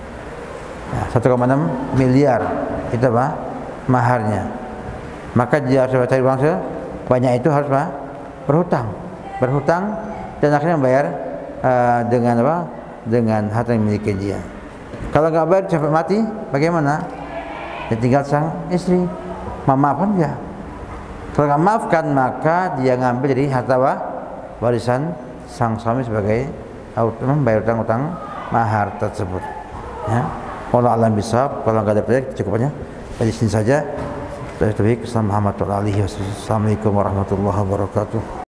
1,6 miliar itu apa? Maharnya. Maka dia harus cari uang sebanyak itu harus apa? Berhutang dan akhirnya membayar dengan apa? Dengan harta yang dimiliki dia. Kalau nggak bayar sampai mati, bagaimana? Ya tinggal sang istri memaafkan dia. Kalau nggak maafkan maka dia ngambil dari harta warisan sang suami sebagai membayar utang mahar tersebut. Ya. Wallahu a'lam bishawab. Kalau nggak ada pertanyaan cukup aja. Di sini saja. Assalamualaikum warahmatullahi wabarakatuh.